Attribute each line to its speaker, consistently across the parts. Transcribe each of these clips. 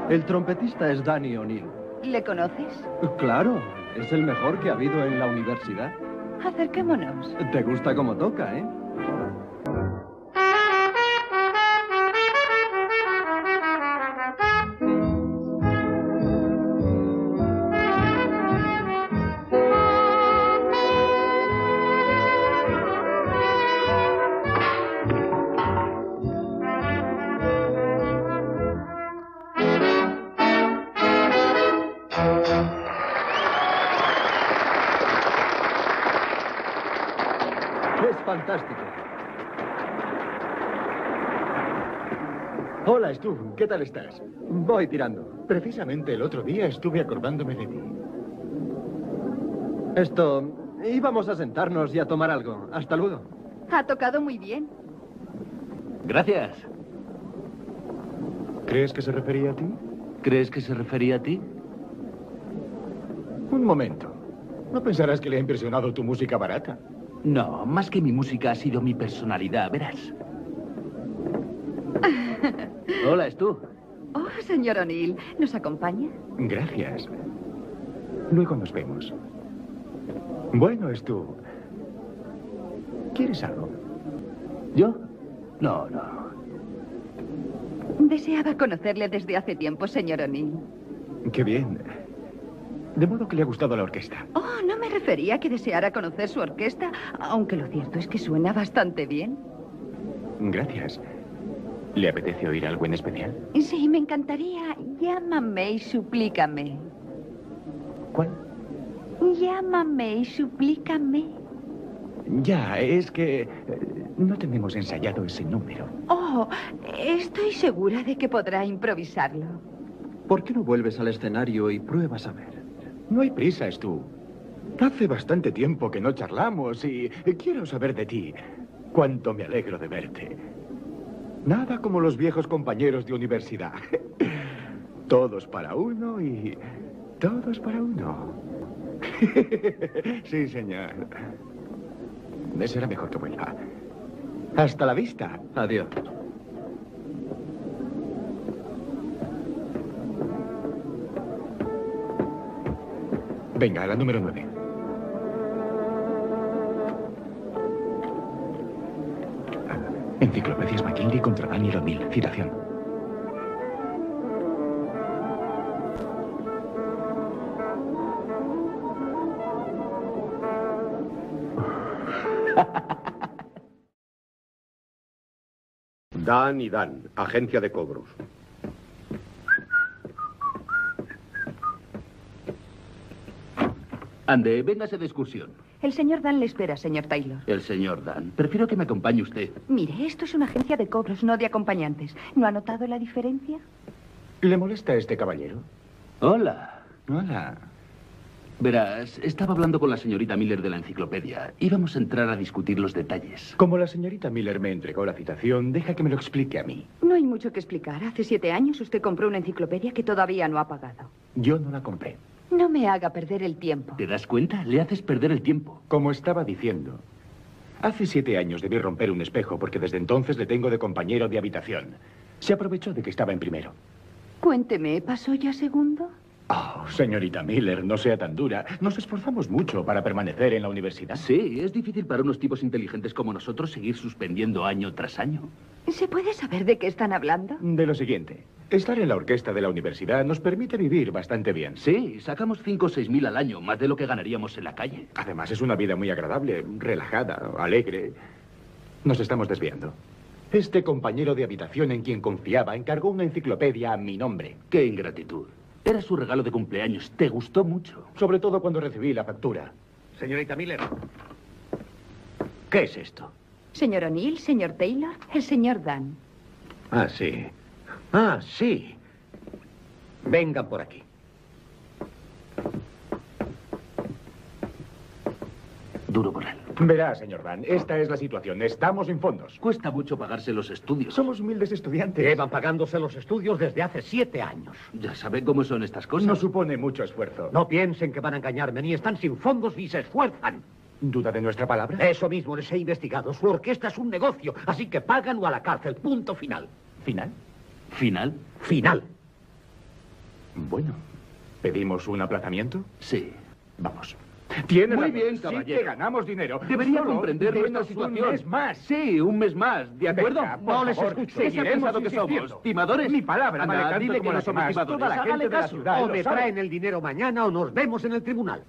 Speaker 1: El trompetista es Danny O'Neill.
Speaker 2: ¿Le conoces?
Speaker 1: Claro, es el mejor que ha habido en la universidad.
Speaker 2: Acerquémonos.
Speaker 1: Te gusta cómo toca, ¿eh? Es fantástico.
Speaker 3: Hola, Stu. ¿Qué tal estás?
Speaker 1: Voy tirando.
Speaker 3: Precisamente el otro día estuve acordándome de ti.
Speaker 1: Íbamos a sentarnos y a tomar algo. Hasta luego.
Speaker 2: Ha tocado muy bien.
Speaker 4: Gracias.
Speaker 3: ¿Crees que se refería a ti?
Speaker 4: ¿Crees que se refería a ti?
Speaker 3: Un momento. No pensarás que le ha impresionado tu música barata.
Speaker 4: No, más que mi música ha sido mi personalidad, verás. Hola, Stu.
Speaker 2: Oh, señor O'Neill, ¿nos acompaña?
Speaker 3: Gracias. Luego nos vemos. Bueno, Stu. ¿Quieres algo?
Speaker 4: ¿Yo? No, no.
Speaker 2: Deseaba conocerle desde hace tiempo, señor O'Neill.
Speaker 3: Qué bien. De modo que le ha gustado la orquesta.
Speaker 2: Oh, no me refería a que deseara conocer su orquesta, aunque lo cierto es que suena bastante bien.
Speaker 3: Gracias. ¿Le apetece oír algo en especial?
Speaker 2: Sí, me encantaría. Llámame y suplícame.
Speaker 3: ¿Cuál?
Speaker 2: Llámame y suplícame.
Speaker 3: Ya, es que no tenemos ensayado ese número.
Speaker 2: Oh, estoy segura de que podrá improvisarlo.
Speaker 1: ¿Por qué no vuelves al escenario y pruebas a ver?
Speaker 3: No hay prisa, Stu. Hace bastante tiempo que no charlamos y quiero saber de ti. Cuánto me alegro de verte. Nada como los viejos compañeros de universidad. Todos para uno y todos para uno. Sí, señor. Será mejor que vuelva. Hasta la vista.
Speaker 1: Adiós.
Speaker 3: Venga, a la número 9. Enciclopedias McKinley contra Daniel O'Neill. Citación.
Speaker 5: Dan y Dan, agencia de cobros.
Speaker 4: Ande, véngase de excursión.
Speaker 2: El señor Dan le espera, señor Taylor.
Speaker 4: El señor Dan. Prefiero que me acompañe usted.
Speaker 2: Mire, esto es una agencia de cobros, no de acompañantes. ¿No ha notado la diferencia?
Speaker 3: ¿Le molesta este caballero?
Speaker 4: Hola.
Speaker 3: Hola.
Speaker 4: Verás, estaba hablando con la señorita Miller de la enciclopedia. Íbamos a entrar a discutir los detalles.
Speaker 3: Como la señorita Miller me entregó la citación, deja que me lo explique a mí.
Speaker 2: No hay mucho que explicar. Hace 7 años usted compró una enciclopedia que todavía no ha pagado.
Speaker 3: Yo no la compré.
Speaker 2: No me haga perder el tiempo.
Speaker 4: ¿Te das cuenta? Le haces perder el tiempo.
Speaker 3: Como estaba diciendo, hace 7 años debí romper un espejo porque desde entonces le tengo de compañero de habitación. Se aprovechó de que estaba en primero.
Speaker 2: Cuénteme, ¿pasó ya segundo?
Speaker 3: Oh, señorita Miller, no sea tan dura. Nos esforzamos mucho para permanecer en la universidad.
Speaker 4: Sí, es difícil para unos tipos inteligentes como nosotros seguir suspendiendo año tras año.
Speaker 2: ¿Se puede saber de qué están hablando?
Speaker 3: De lo siguiente. Estar en la orquesta de la universidad nos permite vivir bastante bien.
Speaker 4: Sí, sacamos 5 o 6 mil al año, más de lo que ganaríamos en la calle.
Speaker 3: Además, es una vida muy agradable, relajada, alegre. Nos estamos desviando. Este compañero de habitación en quien confiaba encargó una enciclopedia a mi nombre.
Speaker 4: ¡Qué ingratitud! Era su regalo de cumpleaños. ¿Te gustó mucho?
Speaker 3: Sobre todo cuando recibí la factura.
Speaker 5: Señorita Miller. ¿Qué es esto?
Speaker 2: Señor O'Neill, señor Taylor, el señor Dan.
Speaker 5: Ah, sí. Ah, sí. Vengan por aquí.
Speaker 4: Duro por él.
Speaker 3: Verá, señor Dan, esta es la situación. Estamos sin fondos.
Speaker 4: Cuesta mucho pagarse los estudios.
Speaker 3: Somos humildes estudiantes.
Speaker 5: Llevan pagándose los estudios desde hace 7 años.
Speaker 4: Ya sabe cómo son estas cosas.
Speaker 3: No supone mucho esfuerzo.
Speaker 5: No piensen que van a engañarme, ni están sin fondos ni se esfuerzan.
Speaker 3: ¿Duda de nuestra palabra?
Speaker 5: Eso mismo les he investigado. Su orquesta es un negocio, así que pagan o a la cárcel. Punto final.
Speaker 3: ¿Final?
Speaker 4: ¿Final?
Speaker 5: Final.
Speaker 3: Bueno, ¿pedimos un aplazamiento?
Speaker 4: Sí.
Speaker 3: Vamos. Tiene
Speaker 4: Muy
Speaker 3: razón.
Speaker 4: bien,
Speaker 3: Sí
Speaker 4: caballero.
Speaker 3: que ganamos dinero.
Speaker 4: Debería
Speaker 3: Solo
Speaker 4: comprender nuestra
Speaker 3: denos
Speaker 4: situación.
Speaker 3: un mes más.
Speaker 4: Sí, un mes más. ¿De acuerdo?
Speaker 3: Venga, por
Speaker 4: no les
Speaker 3: favor,
Speaker 4: escucho.
Speaker 3: seguiremos
Speaker 4: ¿Qué se ha pensado que
Speaker 3: insistiendo.
Speaker 4: somos? ¿Timadores?
Speaker 3: Mi palabra
Speaker 4: Anda,
Speaker 3: vale tanto
Speaker 4: dile
Speaker 3: como
Speaker 4: que no
Speaker 3: las
Speaker 4: somos
Speaker 3: demás.
Speaker 4: timadores.
Speaker 3: Toda la
Speaker 4: Hágale
Speaker 3: gente de la
Speaker 4: caso.
Speaker 3: ciudad
Speaker 5: O
Speaker 3: lo
Speaker 5: me
Speaker 3: sabe.
Speaker 5: traen el dinero mañana o nos vemos en el tribunal.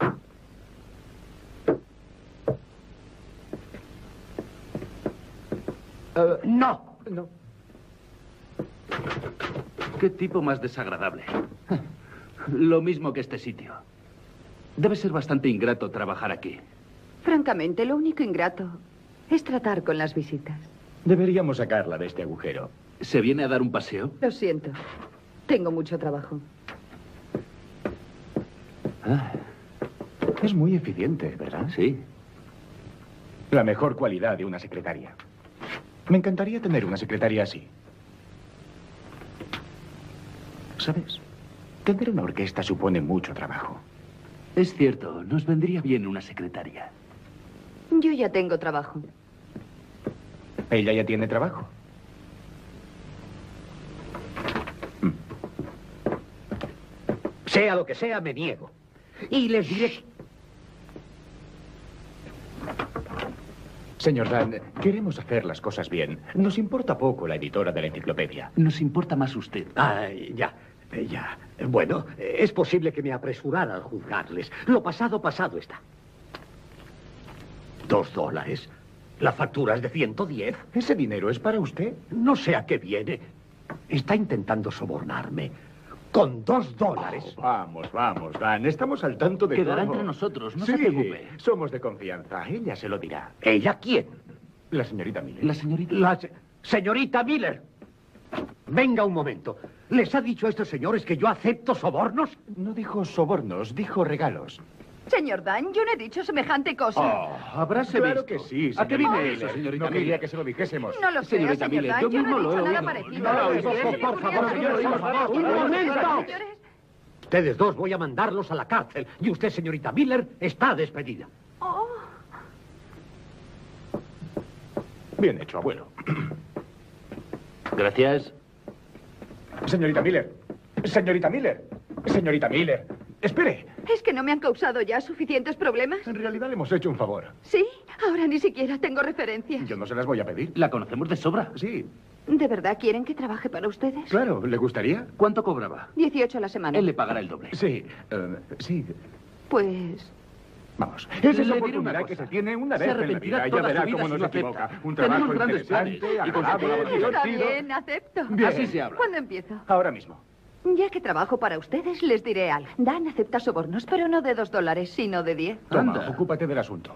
Speaker 5: No.
Speaker 3: No.
Speaker 4: Qué tipo más desagradable. Lo mismo que este sitio. Debe ser bastante ingrato trabajar aquí.
Speaker 2: Francamente, lo único ingrato es tratar con las visitas.
Speaker 3: Deberíamos sacarla de este agujero.
Speaker 4: ¿Se viene a dar un paseo?
Speaker 2: Lo siento. Tengo mucho trabajo.
Speaker 4: Ah,
Speaker 3: Es muy eficiente, ¿verdad?
Speaker 4: sí.
Speaker 3: La mejor cualidad de una secretaria. Me encantaría tener una secretaria así. ¿Sabes? Tener una orquesta supone mucho trabajo.
Speaker 4: Es cierto, nos vendría bien una secretaria.
Speaker 2: Yo ya tengo trabajo.
Speaker 3: ¿Ella ya tiene trabajo?
Speaker 5: Sea lo que sea, me niego. Y les diré...
Speaker 3: Señor Dan, queremos hacer las cosas bien. Nos importa poco la editora de la enciclopedia.
Speaker 4: Nos importa más usted.
Speaker 5: Ya. Bueno, es posible que me apresurara al juzgarles. Lo pasado, pasado está. $2. La factura es de 110.
Speaker 3: ¿Ese dinero es para usted?
Speaker 5: No sé a qué viene. Está intentando sobornarme. Con $2.
Speaker 3: Vamos, Dan. Estamos al tanto de
Speaker 4: Quedará
Speaker 3: todo.
Speaker 4: entre nosotros, no
Speaker 3: Sí,
Speaker 4: se preocupe.
Speaker 3: somos de confianza. Ella se lo dirá.
Speaker 5: ¿Ella quién?
Speaker 3: La señorita Miller.
Speaker 4: La señorita...
Speaker 5: Señorita Miller. Venga un momento. ¿Les ha dicho a estos señores que yo acepto sobornos?
Speaker 3: No dijo sobornos, dijo regalos.
Speaker 2: Señor Dan, yo no he dicho semejante cosa.
Speaker 4: Habráse
Speaker 3: Claro
Speaker 4: visto.
Speaker 3: que sí,
Speaker 4: ¿A qué
Speaker 3: señorita
Speaker 4: viene
Speaker 3: Miller.
Speaker 4: eso, señorita
Speaker 3: No quería
Speaker 4: Miller?
Speaker 3: que se lo dijésemos.
Speaker 2: No lo sé,
Speaker 4: Señorita
Speaker 2: señor
Speaker 4: Miller,
Speaker 2: Dan.
Speaker 4: yo
Speaker 2: Yo no
Speaker 4: mismo
Speaker 2: he
Speaker 4: lo he
Speaker 2: dicho nada
Speaker 4: oído.
Speaker 2: parecido.
Speaker 4: No lo he oído.
Speaker 5: Por favor, señores, por favor, un momento.
Speaker 2: Señores,
Speaker 5: Ustedes dos voy a mandarlos a la cárcel. Y usted, señorita Miller, está despedida.
Speaker 3: Bien hecho, abuelo.
Speaker 4: Gracias.
Speaker 3: Señorita Miller. Señorita Miller. Señorita Miller. Espere.
Speaker 2: ¿es que no me han causado ya suficientes problemas?
Speaker 3: En realidad le hemos hecho un favor.
Speaker 2: Sí, ahora ni siquiera tengo referencias.
Speaker 3: Yo no se las voy a pedir.
Speaker 4: La conocemos de sobra.
Speaker 3: Sí,
Speaker 2: ¿De verdad quieren que trabaje para ustedes?
Speaker 3: claro. ¿Le gustaría?
Speaker 4: ¿Cuánto cobraba?
Speaker 2: 18 a la semana.
Speaker 4: Él le pagará el doble.
Speaker 3: Sí, sí.
Speaker 2: Pues...
Speaker 3: Vamos. Esa es
Speaker 4: Le
Speaker 3: la
Speaker 4: diré
Speaker 3: oportunidad
Speaker 4: una
Speaker 3: que
Speaker 4: cosa.
Speaker 3: se tiene una
Speaker 4: Se
Speaker 3: vez en la
Speaker 4: arrepentirá
Speaker 3: vida. Ya
Speaker 4: toda
Speaker 3: verá
Speaker 4: su vida
Speaker 3: cómo
Speaker 4: si
Speaker 3: no
Speaker 4: lo
Speaker 3: se equivoca.
Speaker 4: acepta.
Speaker 3: Un
Speaker 4: Tenemos
Speaker 3: trabajo
Speaker 4: grandes
Speaker 3: interesante,
Speaker 4: planes y
Speaker 3: agradable,
Speaker 4: consecuencias.
Speaker 2: Está
Speaker 3: divertido.
Speaker 2: bien, acepto.
Speaker 3: Bien.
Speaker 4: Así se habla.
Speaker 2: ¿Cuándo empiezo?
Speaker 3: Ahora mismo.
Speaker 2: Ya que trabajo para ustedes, les diré algo. Dan acepta sobornos, pero no de $2, sino de 10.
Speaker 3: Toma,
Speaker 4: Anda.
Speaker 3: ocúpate del asunto.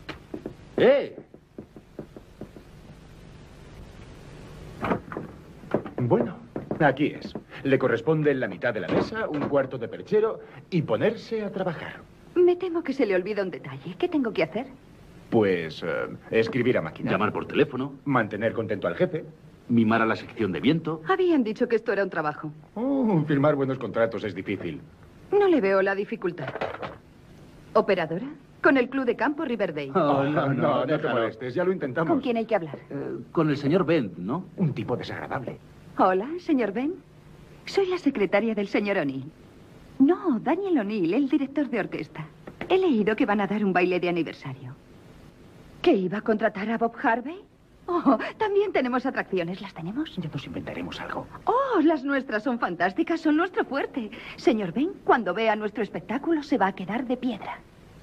Speaker 3: Bueno, aquí es. Le corresponde la mitad de la mesa, un cuarto de perchero y ponerse a trabajar.
Speaker 2: Me temo que se le olvida un detalle. ¿Qué tengo que hacer?
Speaker 3: Pues escribir a máquina.
Speaker 4: Llamar por teléfono,
Speaker 3: Mantener contento al jefe.
Speaker 4: mimar a la sección de viento.
Speaker 2: Habían dicho que esto era un trabajo.
Speaker 3: Firmar buenos contratos es difícil.
Speaker 2: No le veo la dificultad. ¿Operadora? Con el club de campo Riverdale.
Speaker 3: No te
Speaker 4: déjalo.
Speaker 3: molestes, ya lo intentamos.
Speaker 2: ¿Con quién hay que hablar?
Speaker 4: Con el señor Bent, ¿no?
Speaker 3: Un tipo desagradable.
Speaker 2: Hola, señor Ben. Soy la secretaria del señor O'Neill. No, Daniel O'Neill, el director de orquesta. He leído que van a dar un baile de aniversario. ¿Que iba a contratar a Bob Harvey? Oh, también tenemos atracciones. ¿Las tenemos?
Speaker 3: Ya nos inventaremos algo.
Speaker 2: Oh, las nuestras son fantásticas, son nuestro fuerte. Señor Ben, cuando vea nuestro espectáculo se va a quedar de piedra.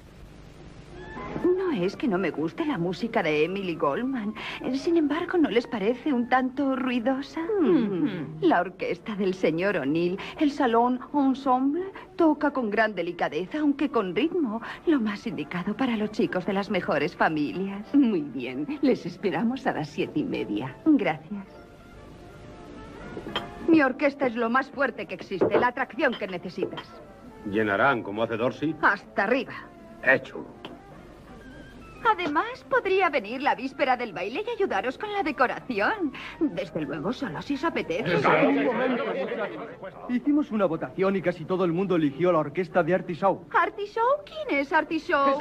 Speaker 2: No es que no me guste la música de Emily Goldman. Sin embargo, ¿no les parece un tanto ruidosa? La orquesta del señor O'Neill, el salón ensemble, toca con gran delicadeza, aunque con ritmo. Lo más indicado para los chicos de las mejores familias.
Speaker 6: Muy bien, les esperamos a las 7:30.
Speaker 2: Gracias. Mi orquesta es lo más fuerte que existe, la atracción que necesitas.
Speaker 7: ¿Llenarán como hace Dorsey?
Speaker 2: Hasta arriba.
Speaker 7: Hecho.
Speaker 2: Además, podría venir la víspera del baile y ayudaros con la decoración. Desde luego, solo si os apetece.
Speaker 1: Hicimos una votación y casi todo el mundo eligió la orquesta de Artie Shaw.
Speaker 2: ¿Artie Shaw? ¿Quién es Artie Shaw?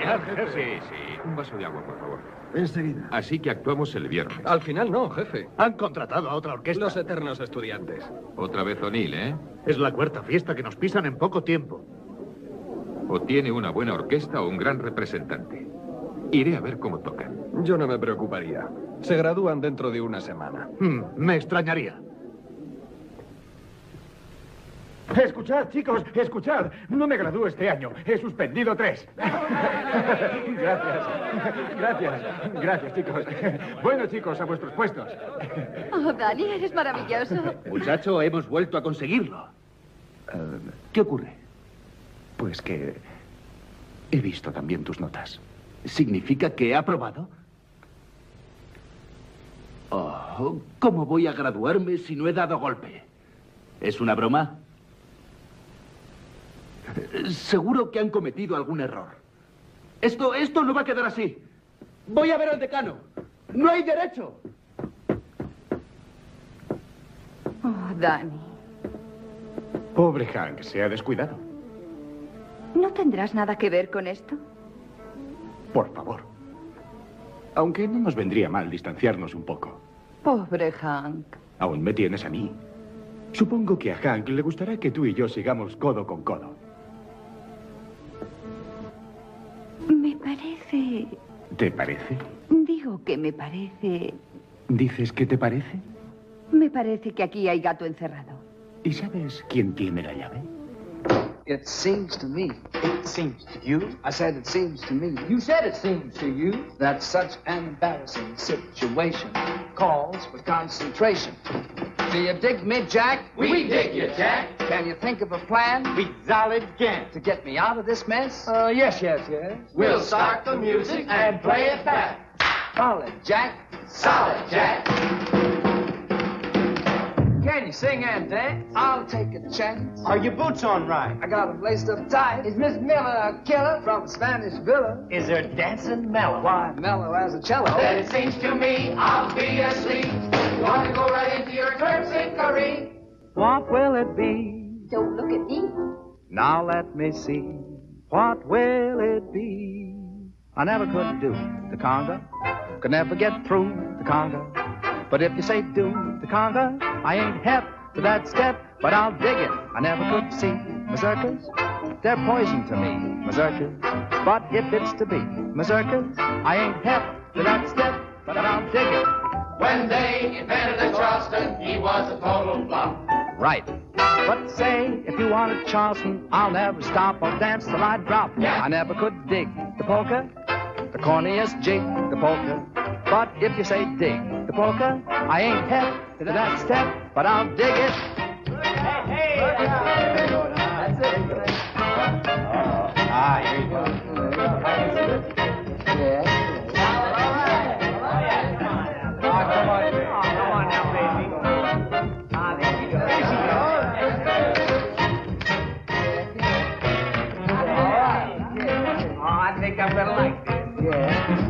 Speaker 1: terminar, jefe.
Speaker 8: Sí, sí. Un vaso de agua, por favor.
Speaker 1: Enseguida.
Speaker 8: Así que actuamos el viernes.
Speaker 1: Al final no, jefe.
Speaker 5: Han contratado a otra orquesta.
Speaker 1: Los eternos estudiantes.
Speaker 8: Otra vez O'Neill, ¿eh?
Speaker 5: Es la cuarta fiesta que nos pisan en poco tiempo.
Speaker 8: O tiene una buena orquesta o un gran representante. Iré a ver cómo tocan.
Speaker 1: Yo no me preocuparía. Se gradúan dentro de una semana.
Speaker 5: Me extrañaría.
Speaker 3: Escuchad, chicos, escuchad. No me gradúo este año. He suspendido 3. Gracias, chicos. Bueno, chicos, a vuestros puestos.
Speaker 2: Oh, Dani, eres maravilloso.
Speaker 4: Muchacho, hemos vuelto a conseguirlo. ¿Qué ocurre?
Speaker 3: Pues que he visto también tus notas.
Speaker 4: ¿Significa que he aprobado? Oh, ¿cómo voy a graduarme si no he dado golpe? ¿Es una broma? Seguro que han cometido algún error. Esto no va a quedar así. Voy a ver al decano. ¡No hay derecho!
Speaker 2: Oh, Dani.
Speaker 3: Pobre Hank, se ha descuidado.
Speaker 2: ¿No tendrás nada que ver con esto?
Speaker 3: Por favor. Aunque no nos vendría mal distanciarnos un poco.
Speaker 2: Pobre Hank.
Speaker 3: Aún me tienes a mí. Supongo que a Hank le gustará que tú y yo sigamos codo con codo.
Speaker 2: Me parece...
Speaker 3: ¿Te parece?
Speaker 2: Digo que me parece...
Speaker 3: ¿Dices que te parece?
Speaker 2: Me parece que aquí hay gato encerrado.
Speaker 3: ¿Y sabes quién tiene la llave?
Speaker 9: It seems to me. It seems to you? I said it seems to me. You said it seems to you? That such an embarrassing situation calls for concentration. Do you dig me, Jack?
Speaker 10: We dig you, Jack.
Speaker 9: Can you think of a plan?
Speaker 10: We solid can.
Speaker 9: To get me out of this mess? Yes.
Speaker 10: We'll start the music and play it back.
Speaker 9: Solid, Jack.
Speaker 10: Solid, Jack.
Speaker 9: Can you sing and dance? I'll take a chance.
Speaker 10: Are your boots on right?
Speaker 9: I got them laced up tight. Is Miss Miller a killer from a Spanish villa?
Speaker 10: Is her dancing mellow?
Speaker 9: Why, mellow as a cello.
Speaker 10: Then it seems to me I'll be asleep. You want to go right into your terpsichore?
Speaker 11: What will it be?
Speaker 2: Don't look at me.
Speaker 11: Now let me see. What will it be? I never could do the conga. Could never get through the conga. But if you say do the conga, I ain't hep to that step, but I'll dig it. I never could see mazurkas. They're poison to me, mazurkas. But if it's to be mazurkas, I ain't hep to that step, but I'll dig it.
Speaker 10: When they invented the Charleston, he was a total flop.
Speaker 11: Right. But say, if you wanted Charleston, I'll never stop. I'll dance till I drop.
Speaker 10: Yeah.
Speaker 11: I never could dig the polka, the corniest jig, the polka. But if you say dig the polka, I ain't hep to that step, but I'll dig it.
Speaker 10: Hey, that's it.
Speaker 11: Here you go.
Speaker 9: Yeah.
Speaker 10: Come on now, baby. There you go. All right. Oh, I think I'm gonna like this.
Speaker 9: Yeah.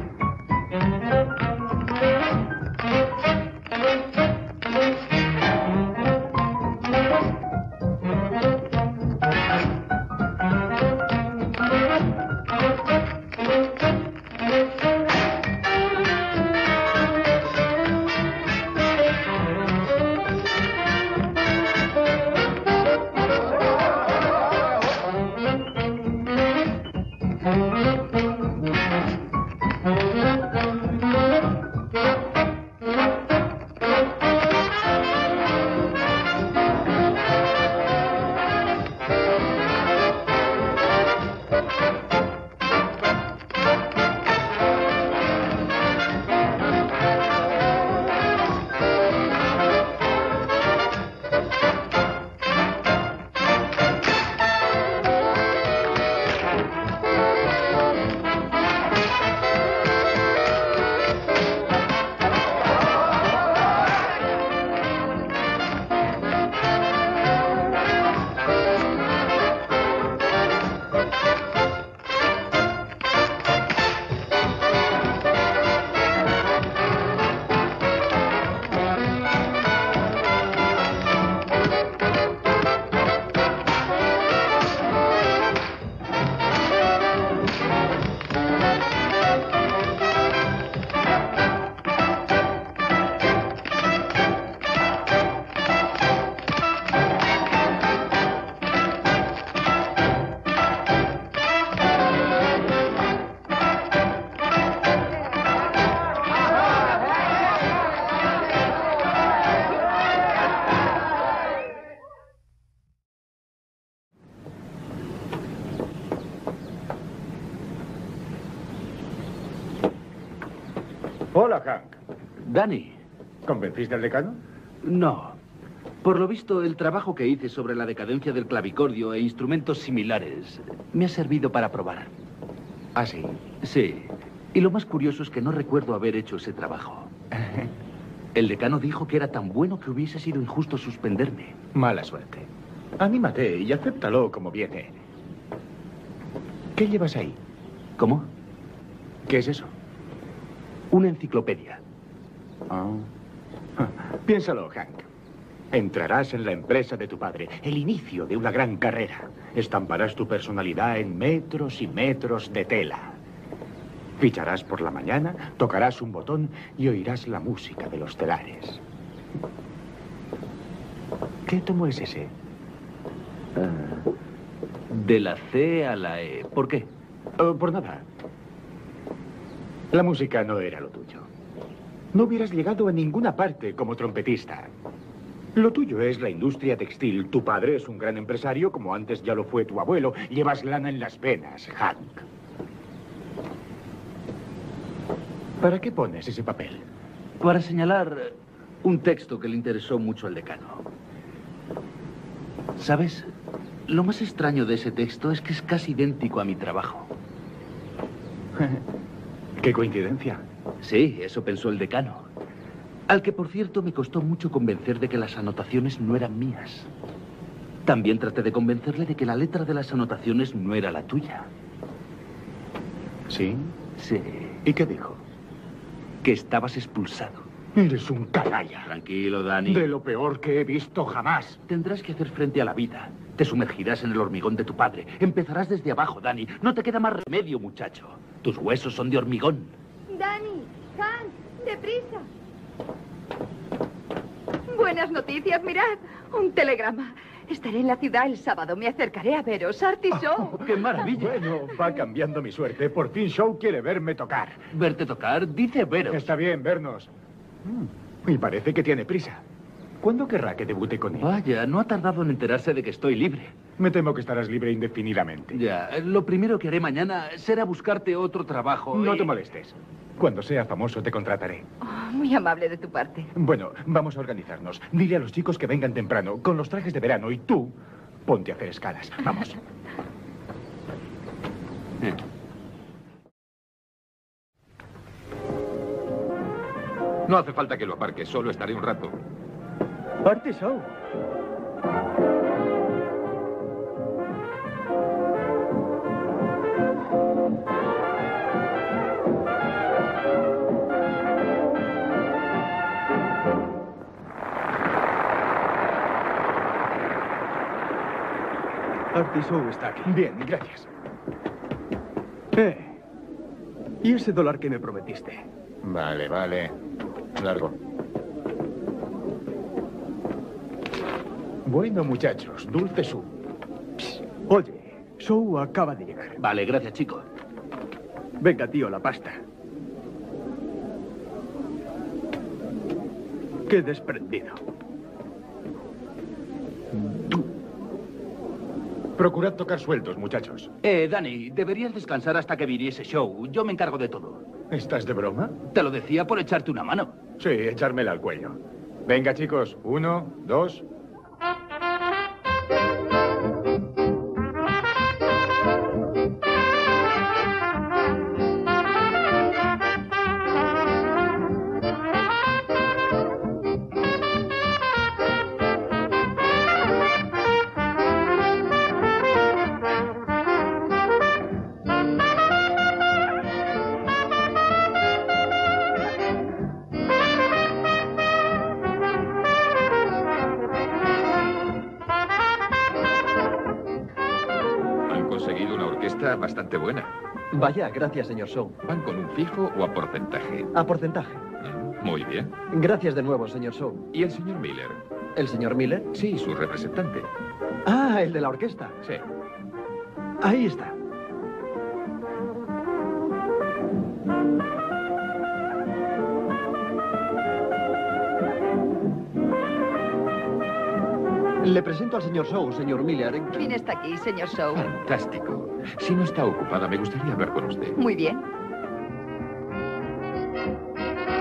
Speaker 3: Hola, Hank.
Speaker 4: Danny.
Speaker 3: ¿Convenciste al decano?
Speaker 4: No. Por lo visto, el trabajo que hice sobre la decadencia del clavicordio e instrumentos similares me ha servido para probar.
Speaker 3: ¿Ah, sí?
Speaker 4: Sí. Y lo más curioso es que no recuerdo haber hecho ese trabajo. El decano dijo que era tan bueno que hubiese sido injusto suspenderme.
Speaker 3: Mala suerte. Anímate y acéptalo como viene. ¿Qué llevas ahí?
Speaker 4: ¿Cómo?
Speaker 3: ¿Qué es eso?
Speaker 4: Una enciclopedia.
Speaker 3: Ah. Piénsalo, Hank. Entrarás en la empresa de tu padre, el inicio de una gran carrera. Estamparás tu personalidad en metros y metros de tela. Ficharás por la mañana, tocarás un botón y oirás la música de los telares. ¿Qué tomo es ese?
Speaker 4: De la C a la E. ¿Por qué?
Speaker 3: Por nada. La música no era lo tuyo. No hubieras llegado a ninguna parte como trompetista. Lo tuyo es la industria textil. Tu padre es un gran empresario, como antes ya lo fue tu abuelo. Llevas lana en las venas, Hank. ¿Para qué pones ese papel?
Speaker 4: Para señalar un texto que le interesó mucho al decano. ¿Sabes? Lo más extraño de ese texto es que es casi idéntico a mi trabajo.
Speaker 3: ¡Qué coincidencia!
Speaker 4: Sí, eso pensó el decano. Al que, por cierto, me costó mucho convencer de que las anotaciones no eran mías. También traté de convencerle de que la letra de las anotaciones no era la tuya.
Speaker 3: ¿Sí?
Speaker 4: Sí.
Speaker 3: ¿Y qué dijo?
Speaker 4: Que estabas expulsado.
Speaker 3: Eres un canalla.
Speaker 4: Tranquilo, Danny.
Speaker 3: De lo peor que he visto jamás.
Speaker 4: Tendrás que hacer frente a la vida. Te sumergirás en el hormigón de tu padre. Empezarás desde abajo, Danny. No te queda más remedio, muchacho. Tus huesos son de hormigón.
Speaker 2: Danny, Hank, deprisa. Buenas noticias, mirad. Un telegrama. Estaré en la ciudad el sábado. Me acercaré a veros. Artie Shaw.
Speaker 4: ¡Qué maravilla!
Speaker 3: Bueno, va cambiando mi suerte. Por fin Shaw quiere verme tocar.
Speaker 4: ¿Verte tocar? Dice veros.
Speaker 3: Está bien, vernos. Y parece que tiene prisa. ¿Cuándo querrá que debute con él?
Speaker 4: Vaya, no ha tardado en enterarse de que estoy libre.
Speaker 3: Me temo que estarás libre indefinidamente.
Speaker 4: Ya, lo primero que haré mañana será buscarte otro trabajo.
Speaker 3: No te molestes. Cuando sea famoso te contrataré.
Speaker 2: Oh, muy amable de tu parte.
Speaker 3: Bueno, vamos a organizarnos. Dile a los chicos que vengan temprano, con los trajes de verano, y tú ponte a hacer escalas. Vamos.
Speaker 8: No hace falta que lo aparques, solo estaré un rato.
Speaker 1: Artie Shaw. Artie Shaw está aquí.
Speaker 3: Bien, gracias.
Speaker 1: ¿Y ese dólar que me prometiste?
Speaker 3: Vale, vale. Largo. Bueno, muchachos, dulce su.
Speaker 1: Oye, Shaw acaba de llegar.
Speaker 4: Vale, gracias, chico.
Speaker 1: Venga, tío, la pasta. Qué desprendido.
Speaker 3: Procurad tocar sueltos, muchachos.
Speaker 4: Danny, deberías descansar hasta que viniese Shaw. Yo me encargo de todo.
Speaker 3: ¿Estás de broma?
Speaker 4: Te lo decía por echarte una mano.
Speaker 3: Sí, echármela al cuello. Venga, chicos. 1, 2...
Speaker 8: Bastante buena.
Speaker 1: Vaya, gracias, señor Shaw.
Speaker 8: ¿Van con un fijo o a porcentaje?
Speaker 1: A porcentaje.
Speaker 8: Muy bien.
Speaker 1: Gracias de nuevo, señor Shaw.
Speaker 8: ¿Y el señor Miller?
Speaker 1: ¿El señor Miller?
Speaker 8: Sí, su representante.
Speaker 1: Ah, el de la orquesta.
Speaker 8: Sí.
Speaker 1: Ahí está. Le presento al señor Shaw, señor Miller.
Speaker 2: ¿Quién está aquí, señor Shaw?
Speaker 8: Fantástico. Si no está ocupada, me gustaría hablar con usted.
Speaker 2: Muy bien.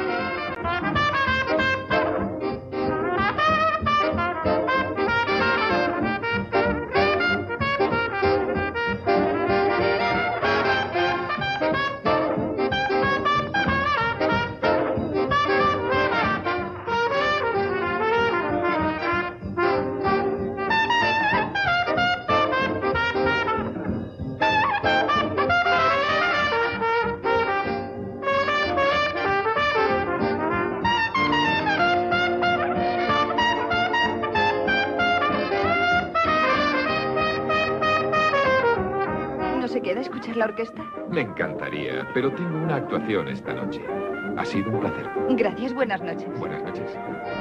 Speaker 2: gustará escuchar la orquesta?
Speaker 8: Me encantaría, pero tengo una actuación esta noche. Ha sido un placer.
Speaker 2: Gracias, buenas noches.
Speaker 8: Buenas noches.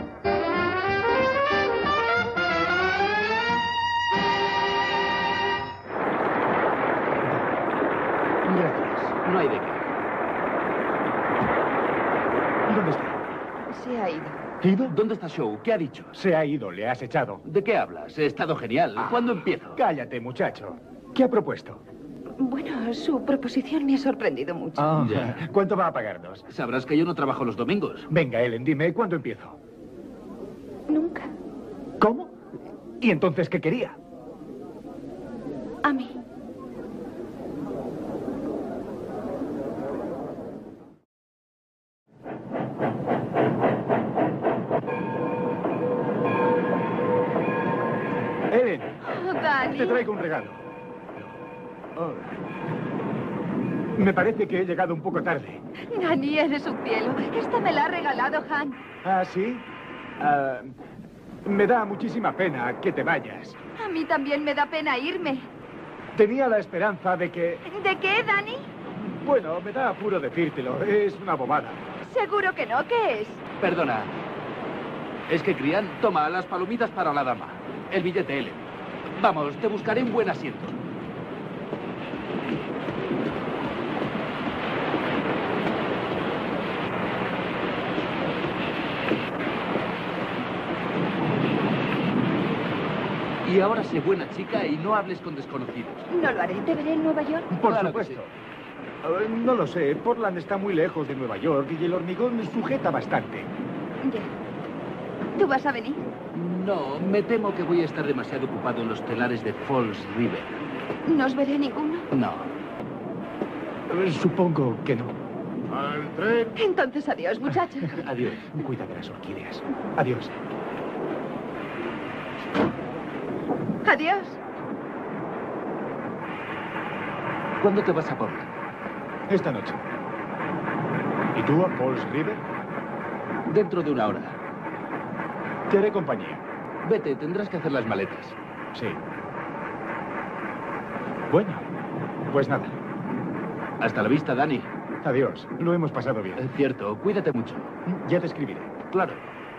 Speaker 4: Gracias. No hay de qué.
Speaker 3: ¿Dónde está?
Speaker 2: Se ha ido.
Speaker 3: ¿Ido?
Speaker 4: ¿Dónde está Shaw? ¿Qué ha dicho?
Speaker 3: Se ha ido, le has echado.
Speaker 4: ¿De qué hablas? He estado genial. ¿Cuándo empiezo?
Speaker 3: Cállate, muchacho. ¿Qué ha propuesto?
Speaker 2: Bueno, su proposición me ha sorprendido mucho.
Speaker 4: Ya.
Speaker 3: ¿Cuánto va a pagarnos?
Speaker 4: Sabrás que yo no trabajo los domingos.
Speaker 3: Venga, Ellen, dime, ¿cuándo empiezo?
Speaker 2: Nunca.
Speaker 3: ¿Cómo? ¿Y entonces qué quería?
Speaker 2: A mí.
Speaker 3: Ellen,
Speaker 2: Oh, Dani.
Speaker 3: te traigo un regalo. Oh. Me parece que he llegado un poco tarde.
Speaker 2: Dani, eres un cielo. Esta me la ha regalado Han.
Speaker 3: ¿Ah, sí? Me da muchísima pena que te vayas.
Speaker 2: A mí también me da pena irme.
Speaker 3: Tenía la esperanza de que...
Speaker 2: ¿De qué, Dani?
Speaker 3: Bueno, me da apuro decírtelo. Es una bobada.
Speaker 2: Seguro que no. ¿Qué es?
Speaker 4: Perdona. Es que Crian, toma las palomitas para la dama. El billete, Ellen. Vamos, te buscaré un buen asiento. Y ahora sé buena chica y no hables con desconocidos.
Speaker 2: No lo haré. ¿Te veré en Nueva York?
Speaker 3: Por
Speaker 4: Claro que
Speaker 3: supuesto. No lo sé. Portland está muy lejos de Nueva York y el hormigón sujeta bastante.
Speaker 2: Ya. ¿Tú vas a venir?
Speaker 4: No, me temo que voy a estar demasiado ocupado en los telares de Falls River.
Speaker 2: ¿No os veré ninguno?
Speaker 4: No.
Speaker 3: Supongo que no.
Speaker 7: Al tren.
Speaker 2: Entonces, adiós, muchachos.
Speaker 4: Adiós.
Speaker 3: Cuida de las orquídeas. Adiós.
Speaker 2: Adiós.
Speaker 4: ¿Cuándo te vas a Portland?
Speaker 3: Esta noche. ¿Y tú a Falls River?
Speaker 4: Dentro de una hora.
Speaker 3: Te haré compañía.
Speaker 4: Vete, tendrás que hacer las maletas.
Speaker 3: Sí. Bueno, pues nada.
Speaker 4: Hasta la vista, Dani.
Speaker 3: Adiós. Lo hemos pasado bien.
Speaker 4: Es cierto, cuídate mucho.
Speaker 3: Ya te escribiré.
Speaker 4: Claro.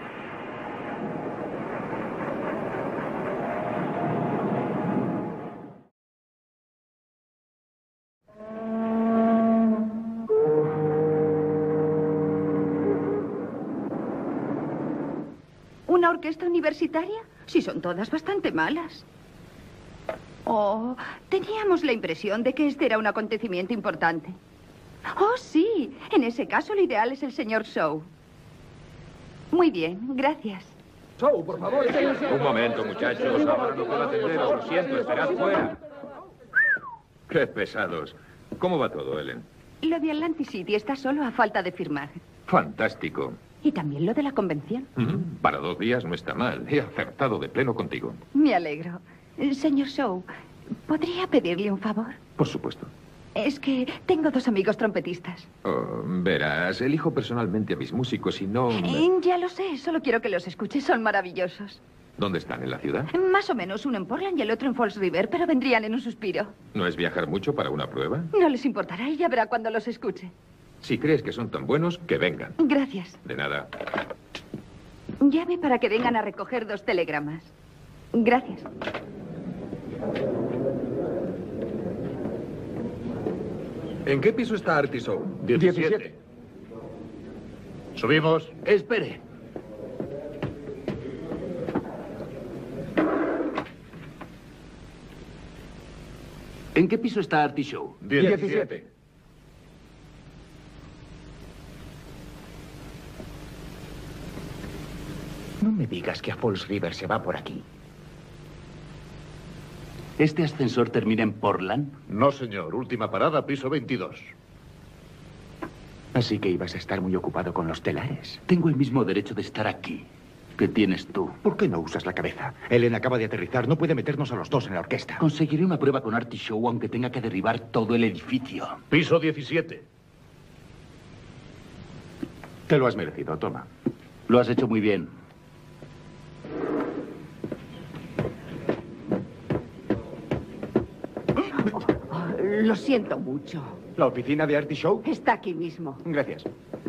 Speaker 2: ¿Una orquesta universitaria? Sí, son todas bastante malas. Oh, teníamos la impresión de que este era un acontecimiento importante. Oh, sí. En ese caso, lo ideal es el señor Shaw. Muy bien, gracias.
Speaker 1: Shaw, por favor.
Speaker 8: Un momento, muchachos. Ahora no puedo atenderos. Lo siento, esperad fuera. Qué pesados. ¿Cómo va todo, Ellen?
Speaker 2: Lo de Atlantic City está solo a falta de firmar.
Speaker 8: Fantástico.
Speaker 2: Y también lo de la convención.
Speaker 8: Para 2 días no está mal. He acertado de pleno contigo.
Speaker 2: Me alegro. Señor Shaw, ¿podría pedirle un favor?
Speaker 8: Por supuesto.
Speaker 2: Es que tengo 2 amigos trompetistas.
Speaker 8: Oh, verás, elijo personalmente a mis músicos y no...
Speaker 2: Ya lo sé, solo quiero que los escuche. Son maravillosos.
Speaker 8: ¿Dónde están? ¿En la ciudad?
Speaker 2: Más o menos, uno en Portland y el otro en Falls River, pero vendrían en un suspiro.
Speaker 8: ¿No es viajar mucho para una prueba?
Speaker 2: No les importará y ya verá cuando los escuche.
Speaker 8: Si crees que son tan buenos, que vengan.
Speaker 2: Gracias.
Speaker 8: De nada.
Speaker 2: Llame para que vengan a recoger 2 telegramas. Gracias.
Speaker 1: ¿En qué piso está Artie Shaw?
Speaker 3: 17.
Speaker 5: Subimos.
Speaker 4: Espere. ¿En qué piso está Artie Shaw?
Speaker 3: 17. No me digas que a Falls River se va por aquí.
Speaker 4: ¿Este ascensor termina en Portland?
Speaker 5: No, señor. Última parada, piso 22.
Speaker 3: Así que ibas a estar muy ocupado con los telares.
Speaker 4: Tengo el mismo derecho de estar aquí que tienes tú.
Speaker 3: ¿Por qué no usas la cabeza? Ellen acaba de aterrizar. No puede meternos a los 2 en la orquesta.
Speaker 4: Conseguiré una prueba con Artie Shaw aunque tenga que derribar todo el edificio.
Speaker 5: Piso 17.
Speaker 3: Te lo has merecido. Toma.
Speaker 4: Lo has hecho muy bien.
Speaker 6: Lo siento mucho.
Speaker 3: ¿La oficina de Artie Show?
Speaker 6: Está aquí mismo.
Speaker 3: Gracias.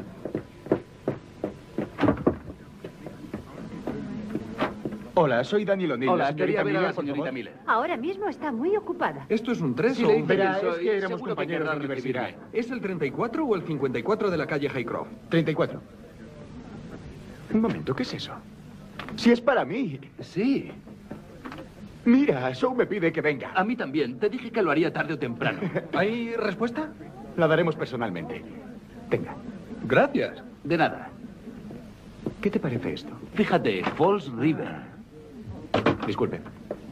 Speaker 3: Hola, soy Daniel O'Neill.
Speaker 4: Hola,
Speaker 3: La señorita
Speaker 4: quería ver a
Speaker 3: Miller,
Speaker 4: la
Speaker 3: por
Speaker 4: señorita
Speaker 3: favor.
Speaker 4: Miller.
Speaker 12: Ahora mismo está muy ocupada.
Speaker 13: ¿Esto es un 3
Speaker 3: Sí,
Speaker 13: o
Speaker 3: le
Speaker 13: un...
Speaker 3: dije que
Speaker 13: Verá,
Speaker 3: es que éramos
Speaker 4: seguro que
Speaker 3: compañeros de
Speaker 4: querrá
Speaker 3: universidad.
Speaker 4: recibirme.
Speaker 13: ¿Es el 34 o el 54 de la calle Highcroft?
Speaker 3: 34. Un momento, ¿qué es eso? Si es para mí.
Speaker 4: Sí.
Speaker 3: Mira, Show me pide que venga.
Speaker 4: A mí también. Te dije que lo haría tarde o temprano.
Speaker 13: ¿Hay respuesta?
Speaker 3: La daremos personalmente. Tenga.
Speaker 13: Gracias.
Speaker 4: De nada.
Speaker 3: ¿Qué te parece esto?
Speaker 4: Fíjate, Falls River.
Speaker 3: Disculpe.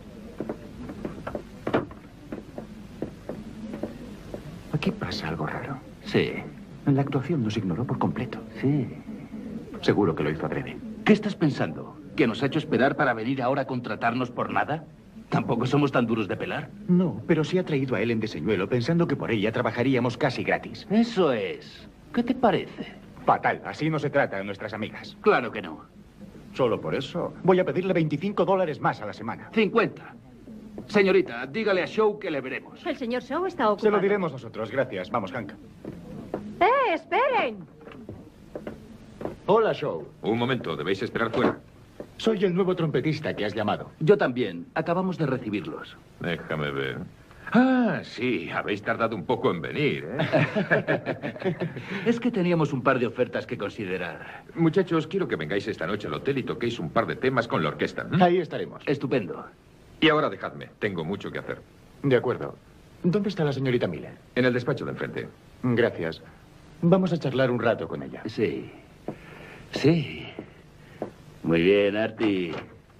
Speaker 3: Aquí pasa algo raro.
Speaker 4: Sí.
Speaker 3: En la actuación nos ignoró por completo.
Speaker 4: Sí.
Speaker 3: Seguro que lo hizo adrede.
Speaker 4: ¿Qué estás pensando? ¿Que nos ha hecho esperar para venir ahora a contratarnos por nada? Tampoco somos tan duros de pelar.
Speaker 3: No, pero sí ha traído a Ellen de señuelo pensando que por ella trabajaríamos casi gratis.
Speaker 4: Eso es. ¿Qué te parece?
Speaker 3: Fatal, así no se trata a nuestras amigas.
Speaker 4: Claro que no.
Speaker 3: Solo por eso voy a pedirle $25 más a la semana.
Speaker 4: 50. Señorita, dígale a Show que le veremos.
Speaker 12: El señor Shaw está ocupado.
Speaker 3: Se lo diremos nosotros, gracias. Vamos, Hank.
Speaker 12: ¡Esperen!
Speaker 3: Hola, Show.
Speaker 8: Un momento, debéis esperar fuera.
Speaker 3: Soy el nuevo trompetista que has llamado.
Speaker 4: Yo también. Acabamos de recibirlos.
Speaker 8: Déjame ver. Ah, sí, habéis tardado un poco en venir, ¿eh?
Speaker 4: Es que teníamos un par de ofertas que considerar.
Speaker 8: Muchachos, quiero que vengáis esta noche al hotel y toquéis un par de temas con la orquesta.
Speaker 3: Ahí estaremos.
Speaker 4: Estupendo.
Speaker 8: Y ahora dejadme, tengo mucho que hacer.
Speaker 3: De acuerdo. ¿Dónde está la señorita Miller?
Speaker 8: En el despacho de enfrente.
Speaker 3: Gracias. Vamos a charlar un rato con ella.
Speaker 4: Sí. Sí. Muy bien, Artie.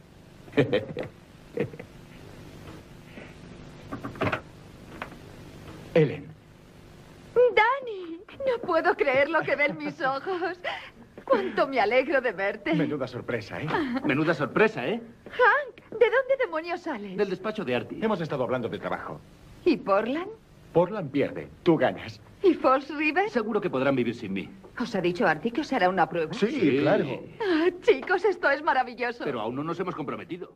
Speaker 3: Ellen.
Speaker 2: ¡Dani! No puedo creer lo que ven mis ojos. ¡Cuánto me alegro de verte!
Speaker 3: Menuda sorpresa, ¿eh?
Speaker 4: Menuda sorpresa, ¿eh?
Speaker 2: Hank, ¿de dónde demonios sales?
Speaker 4: Del despacho de Artie.
Speaker 3: Hemos estado hablando de trabajo.
Speaker 2: ¿Y Portland?
Speaker 3: Portland pierde. Tú ganas.
Speaker 2: ¿Y Falls River?
Speaker 4: Seguro que podrán vivir sin mí.
Speaker 2: ¿Os ha dicho Artie que os hará una prueba?
Speaker 3: Sí, claro.
Speaker 2: Ah, chicos, esto es maravilloso.
Speaker 4: Pero aún no nos hemos comprometido.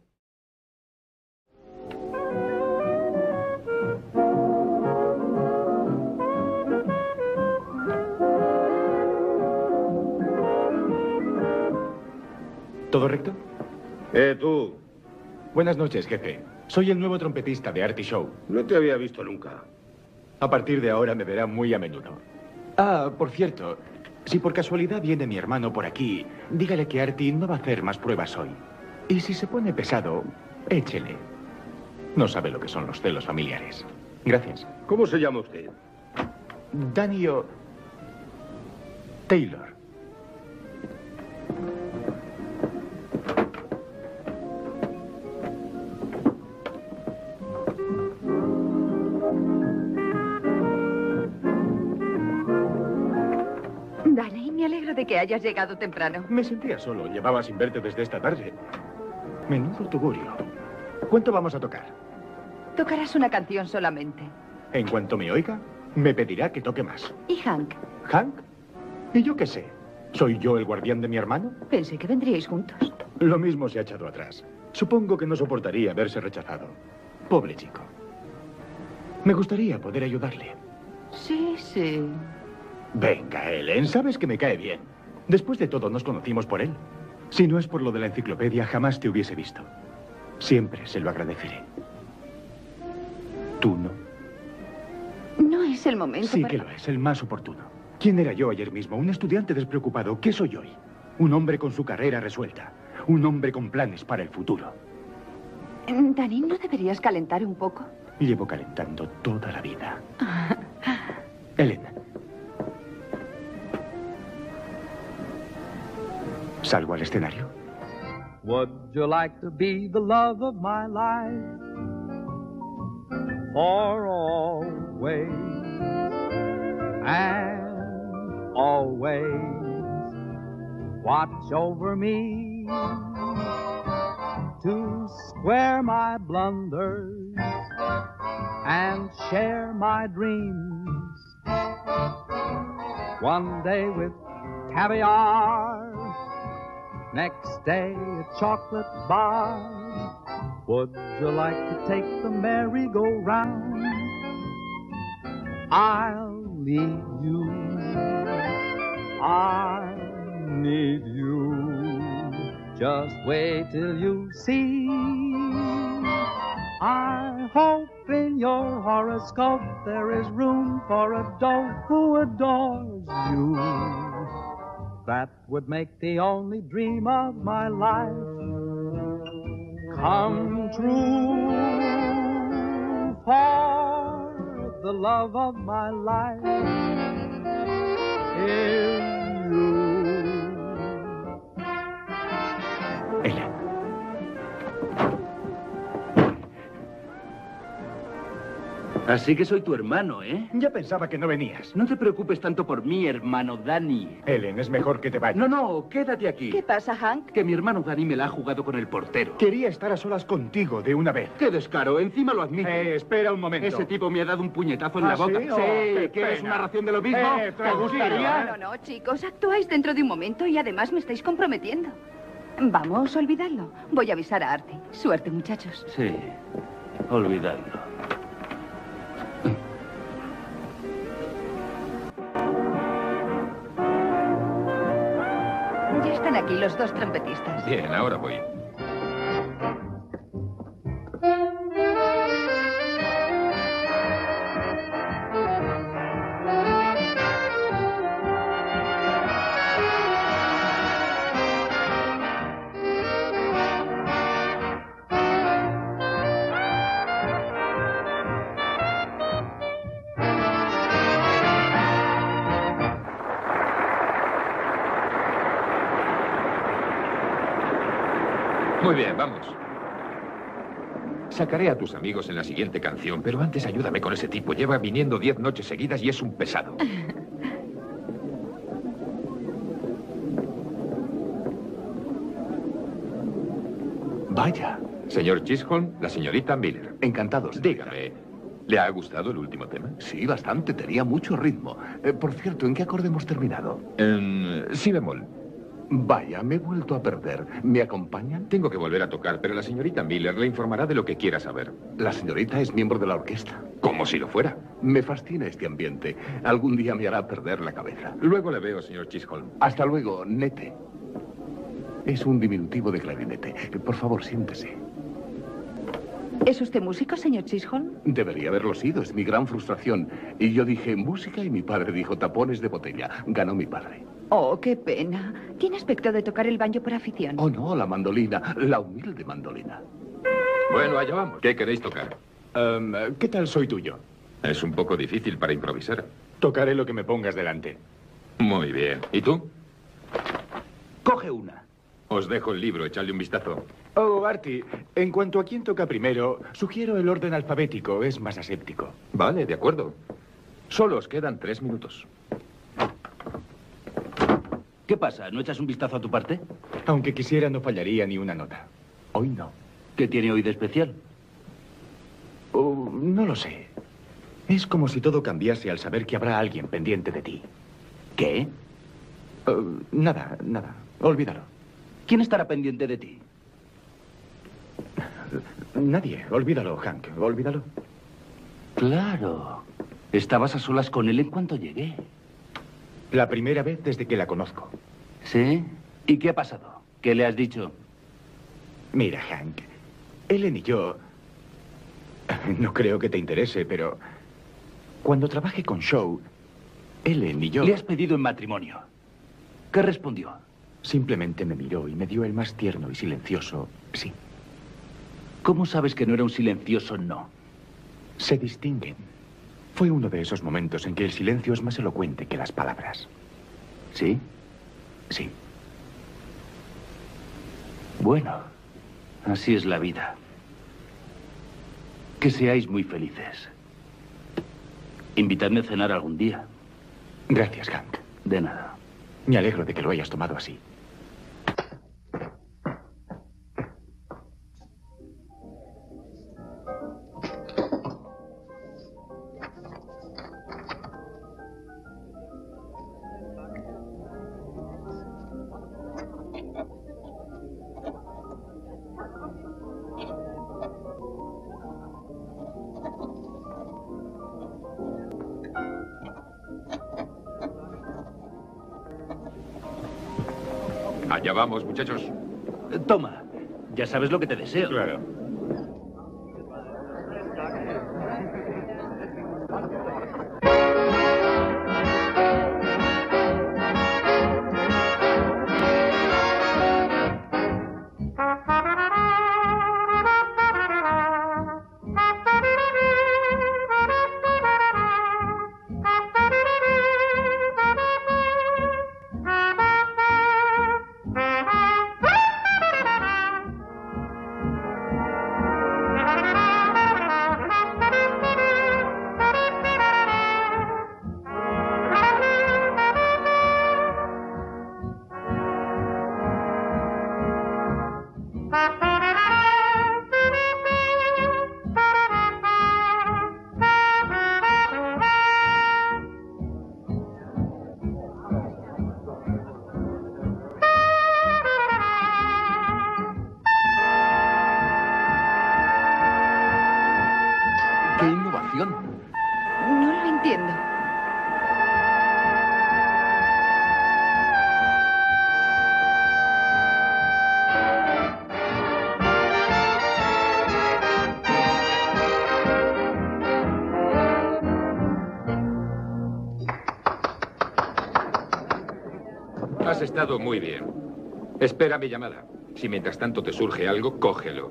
Speaker 3: ¿Todo recto?
Speaker 7: Tú.
Speaker 3: Buenas noches, jefe. Soy el nuevo trompetista de Artie Show.
Speaker 7: No te había visto nunca.
Speaker 3: A partir de ahora me verá muy a menudo. Ah, por cierto, si por casualidad viene mi hermano por aquí, dígale que Artie no va a hacer más pruebas hoy. Y si se pone pesado, échele. No sabe lo que son los celos familiares. Gracias.
Speaker 7: ¿Cómo se llama usted?
Speaker 3: Daniel Taylor.
Speaker 2: Dani, me alegro de que hayas llegado temprano.
Speaker 3: Me sentía solo. Llevaba sin verte desde esta tarde. Menudo tugurio. ¿Cuánto vamos a tocar?
Speaker 2: Tocarás una canción solamente.
Speaker 3: En cuanto me oiga, me pedirá que toque más.
Speaker 2: ¿Y Hank?
Speaker 3: ¿Hank? ¿Y yo qué sé? ¿Soy yo el guardián de mi hermano?
Speaker 2: Pensé que vendríais juntos.
Speaker 3: Lo mismo se ha echado atrás. Supongo que no soportaría verse rechazado. Pobre chico. Me gustaría poder ayudarle.
Speaker 2: Sí, sí.
Speaker 3: Venga, Ellen, sabes que me cae bien. Después de todo, nos conocimos por él. Si no es por lo de la enciclopedia, jamás te hubiese visto. Siempre se lo agradeceré. ¿Tú no?
Speaker 2: No es el momento
Speaker 3: Sí
Speaker 2: para...
Speaker 3: que lo es, el más oportuno. ¿Quién era yo ayer mismo? Un estudiante despreocupado. ¿Qué soy hoy? Un hombre con su carrera resuelta. Un hombre con planes para el futuro.
Speaker 2: Dani, ¿no deberías calentar un poco?
Speaker 3: Llevo calentando toda la vida. Ellen. ¿Salgo al escenario?
Speaker 11: Would you like to be the love of my life for always and always watch over me to square my blunders and share my dreams one day with caviar, next day a chocolate bar. Would you like to take the merry-go-round I'll need you. I need you. Just wait till you see. I hope in your horoscope there is room for a doe who adores you. That would make the only dream of my life come true. For the love of my life is you.
Speaker 3: Ellen.
Speaker 4: Así que soy tu hermano, ¿eh?
Speaker 3: Ya pensaba que no venías.
Speaker 4: No te preocupes tanto por mí, hermano Danny.
Speaker 3: Ellen, es mejor que te vayas.
Speaker 4: No, quédate aquí.
Speaker 2: ¿Qué pasa, Hank?
Speaker 4: Que mi hermano Danny me la ha jugado con el portero.
Speaker 3: Quería estar a solas contigo de una vez.
Speaker 4: ¡Qué descaro! Encima lo admito.
Speaker 3: Espera un momento.
Speaker 4: Ese tipo me ha dado un puñetazo en la
Speaker 3: ¿Sí?
Speaker 4: boca.
Speaker 3: Oh, qué
Speaker 4: ¿Quieres
Speaker 3: pena.
Speaker 4: una ración de lo mismo? ¿Te gustaría?
Speaker 2: No, chicos, actuáis dentro de un momento y además me estáis comprometiendo. Vamos, olvidadlo. Voy a avisar a Artie. Suerte, muchachos.
Speaker 4: Sí, olvidadlo.
Speaker 2: Ya están aquí los dos trompetistas.
Speaker 8: Bien, ahora voy. Muy bien, vamos. Sacaré a tus amigos en la siguiente canción, pero antes ayúdame con ese tipo. Lleva viniendo 10 noches seguidas y es un pesado.
Speaker 3: Vaya.
Speaker 8: Señor Chisholm, la señorita Miller.
Speaker 14: Encantados.
Speaker 8: Dígame, ¿le ha gustado el último tema?
Speaker 14: Sí, bastante. Tenía mucho ritmo. Por cierto, ¿en qué acorde hemos terminado?
Speaker 8: En si bemol.
Speaker 14: Vaya, me he vuelto a perder. ¿Me acompañan?
Speaker 8: Tengo que volver a tocar, pero la señorita Miller le informará de lo que quiera saber.
Speaker 14: La señorita es miembro de la orquesta.
Speaker 8: Como si lo fuera.
Speaker 14: Me fascina este ambiente. Algún día me hará perder la cabeza.
Speaker 8: Luego le veo, señor Chisholm.
Speaker 14: Hasta luego, Nete. Es un diminutivo de clarinete. Por favor, siéntese.
Speaker 2: ¿Es usted músico, señor Chisholm?
Speaker 14: Debería haberlo sido. Es mi gran frustración. Y yo dije música y mi padre dijo tapones de botella. Ganó mi padre.
Speaker 2: Oh, qué pena. Tiene aspecto de tocar el banjo por afición.
Speaker 14: Oh, no, la mandolina. La humilde mandolina.
Speaker 8: Bueno, allá vamos. ¿Qué queréis tocar?
Speaker 3: ¿Qué tal soy tuyo?
Speaker 8: Es un poco difícil para improvisar.
Speaker 3: Tocaré lo que me pongas delante.
Speaker 8: Muy bien. ¿Y tú?
Speaker 4: Coge una.
Speaker 8: Os dejo el libro, echadle un vistazo.
Speaker 3: Oh, Artie, en cuanto a quién toca primero, sugiero el orden alfabético. Es más aséptico.
Speaker 8: Vale, de acuerdo. Solo os quedan 3 minutos.
Speaker 4: ¿Qué pasa? ¿No echas un vistazo a tu parte?
Speaker 3: Aunque quisiera, no fallaría ni una nota. Hoy no.
Speaker 4: ¿Qué tiene hoy de especial?
Speaker 3: Oh, no lo sé. Es como si todo cambiase al saber que habrá alguien pendiente de ti.
Speaker 4: ¿Qué?
Speaker 3: Nada. Olvídalo.
Speaker 4: ¿Quién estará pendiente de ti?
Speaker 3: Nadie. Olvídalo, Hank. Olvídalo.
Speaker 4: Claro. Estabas a solas con él en cuanto llegué.
Speaker 3: La primera vez desde que la conozco.
Speaker 4: ¿Sí? ¿Y qué ha pasado? ¿Qué le has dicho?
Speaker 3: Mira, Hank, Ellen y yo... No creo que te interese, pero... Cuando trabaje con Shaw, Ellen y yo...
Speaker 4: Le has pedido en matrimonio. ¿Qué respondió?
Speaker 3: Simplemente me miró y me dio el más tierno y silencioso sí.
Speaker 4: ¿Cómo sabes que no era un silencioso no?
Speaker 3: Se distinguen. Fue uno de esos momentos en que el silencio es más elocuente que las palabras.
Speaker 4: ¿Sí?
Speaker 3: Sí.
Speaker 4: Bueno, así es la vida. Que seáis muy felices. Invitadme a cenar algún día.
Speaker 3: Gracias, Hank.
Speaker 4: De nada.
Speaker 3: Me alegro de que lo hayas tomado así.
Speaker 8: Allá vamos, muchachos.
Speaker 4: Toma, ya sabes lo que te deseo.
Speaker 8: Claro.
Speaker 14: ¡Qué innovación!
Speaker 2: No lo entiendo.
Speaker 8: Has estado muy bien. Espera mi llamada. Si mientras tanto te surge algo, cógelo.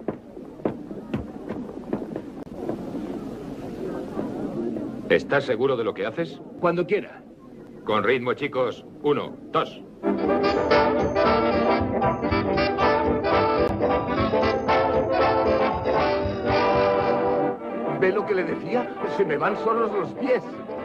Speaker 8: ¿Estás seguro de lo que haces?
Speaker 4: Cuando quiera.
Speaker 8: Con ritmo, chicos. 1, 2.
Speaker 14: ¿Ve lo que le decía? Se me van solos los pies.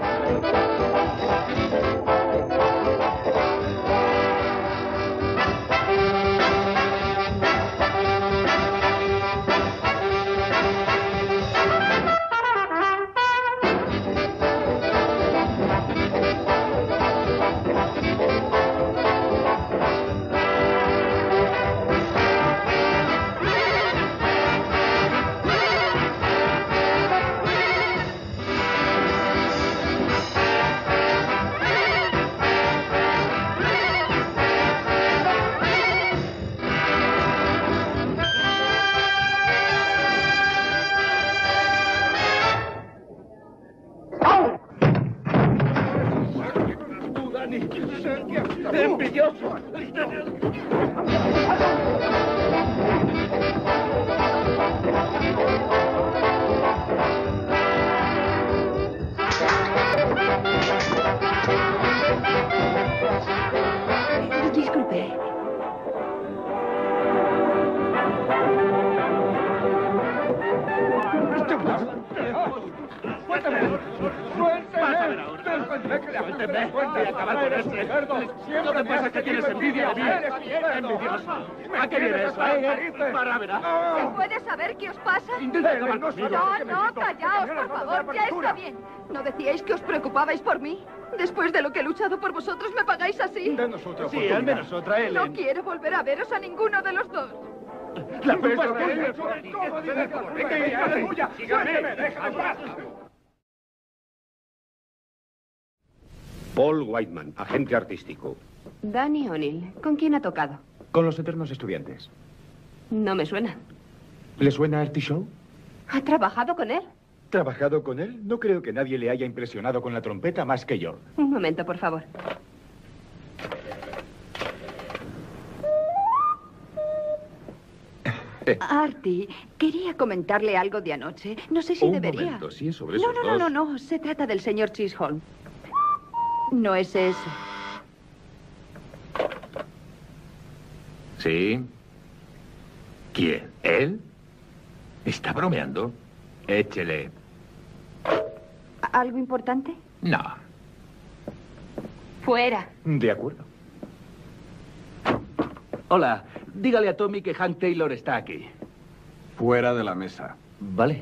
Speaker 10: ¡Envidioso!
Speaker 2: Disculpe.
Speaker 10: ¿No te pasa que tienes envidia de mí? Envidioso. ¿A qué viene eso? Para verás.
Speaker 2: ¿Se puede saber qué os pasa?
Speaker 10: Intenta acabar conmigo.
Speaker 2: No, callaos, por favor, ya está bien. ¿No decíais que os preocupabais por mí? Después de lo que he luchado por vosotros, ¿me pagáis así?
Speaker 3: Danos otra
Speaker 13: Sí, al menos otra, Ellen.
Speaker 2: No quiero volver a veros a ninguno de los dos.
Speaker 10: La culpa es tuya. ¿Cómo dices que es tuya? ¡Suélteme! ¡Déjame en paz!
Speaker 5: Paul Whiteman, agente artístico.
Speaker 6: Danny O'Neill, ¿con quién ha tocado?
Speaker 3: Con los eternos estudiantes.
Speaker 6: No me suena.
Speaker 3: ¿Le suena Artie Shaw?
Speaker 6: ¿Ha trabajado con él?
Speaker 3: ¿Trabajado con él? No creo que nadie le haya impresionado con la trompeta más que yo.
Speaker 6: Un momento, por favor.
Speaker 2: Artie, quería comentarle algo de anoche. No sé si debería.
Speaker 8: Un momento, sí, sobre
Speaker 2: No,
Speaker 8: esos
Speaker 2: no,
Speaker 8: dos.
Speaker 2: no, no. Se trata del señor Chisholm. No es ese.
Speaker 8: ¿Sí? ¿Quién? ¿Él? ¿Está bromeando? Échele.
Speaker 2: ¿Algo importante?
Speaker 8: No.
Speaker 6: Fuera.
Speaker 3: De acuerdo.
Speaker 4: Hola, dígale a Tommy que Hank Taylor está aquí.
Speaker 13: Fuera de la mesa.
Speaker 4: Vale.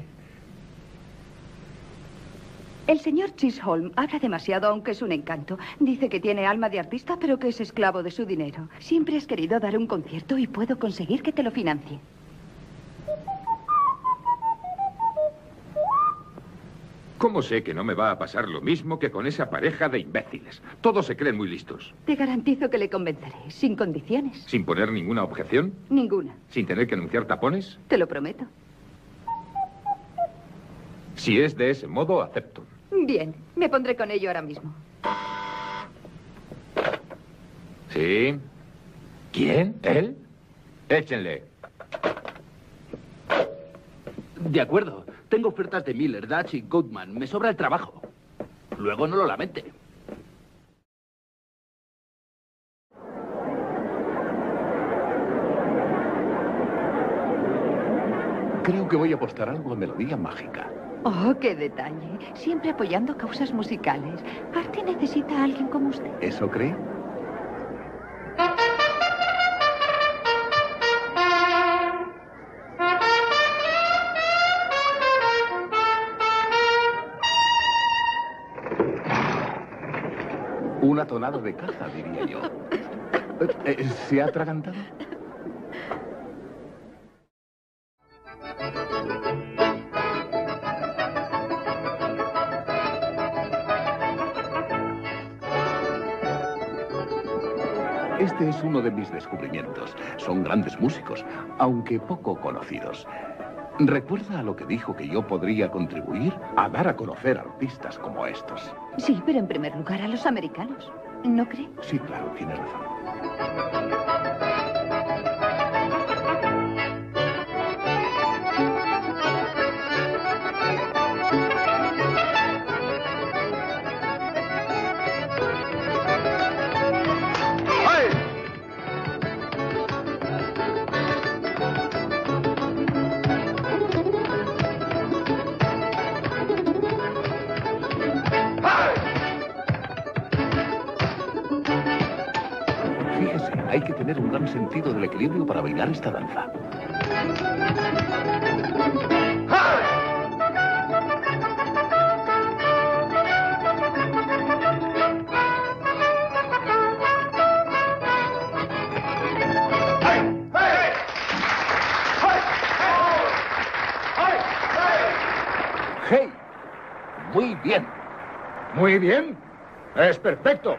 Speaker 2: El señor Chisholm habla demasiado, aunque es un encanto. Dice que tiene alma de artista, pero que es esclavo de su dinero. Siempre has querido dar un concierto y puedo conseguir que te lo financie.
Speaker 8: ¿Cómo sé que no me va a pasar lo mismo que con esa pareja de imbéciles? Todos se creen muy listos.
Speaker 2: Te garantizo que le convenceré, sin condiciones.
Speaker 8: ¿Sin poner ninguna objeción?
Speaker 2: Ninguna.
Speaker 8: ¿Sin tener que anunciar tapones?
Speaker 2: Te lo prometo.
Speaker 8: Si es de ese modo, acepto.
Speaker 2: Bien, me pondré con ello ahora mismo.
Speaker 8: ¿Sí? ¿Quién? ¿Él? Échenle.
Speaker 4: De acuerdo. Tengo ofertas de Miller, Dutch y Goodman. Me sobra el trabajo. Luego no lo lamente.
Speaker 14: Creo que voy a apostar algo a Melodía Mágica.
Speaker 2: Oh, qué detalle. Siempre apoyando causas musicales. Artie necesita a alguien como usted.
Speaker 14: ¿Eso cree? Una tonada de caza, diría yo. ¿Se ha atragantado? Este es uno de mis descubrimientos. Son grandes músicos, aunque poco conocidos. ¿Recuerda a lo que dijo que yo podría contribuir a dar a conocer artistas como estos?
Speaker 2: Sí, pero en primer lugar a los americanos. ¿No cree?
Speaker 14: Sí, claro, tiene razón. Hay que tener un gran sentido del equilibrio para bailar esta danza. ¡Hey! Muy bien.
Speaker 3: Muy bien. Es perfecto.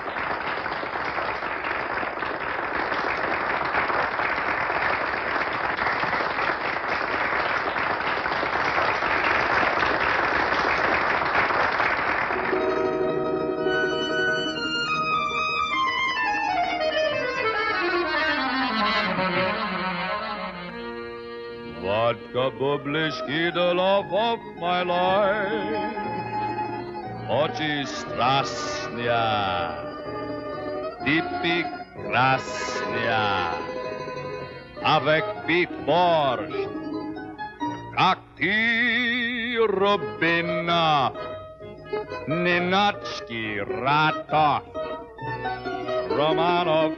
Speaker 15: Vodka bubliški, the love of my life. Oči strasnja, tipi krasnja. Avec beef borscht, как ty, Rubina, Ninotchki, Ratov, Romanov,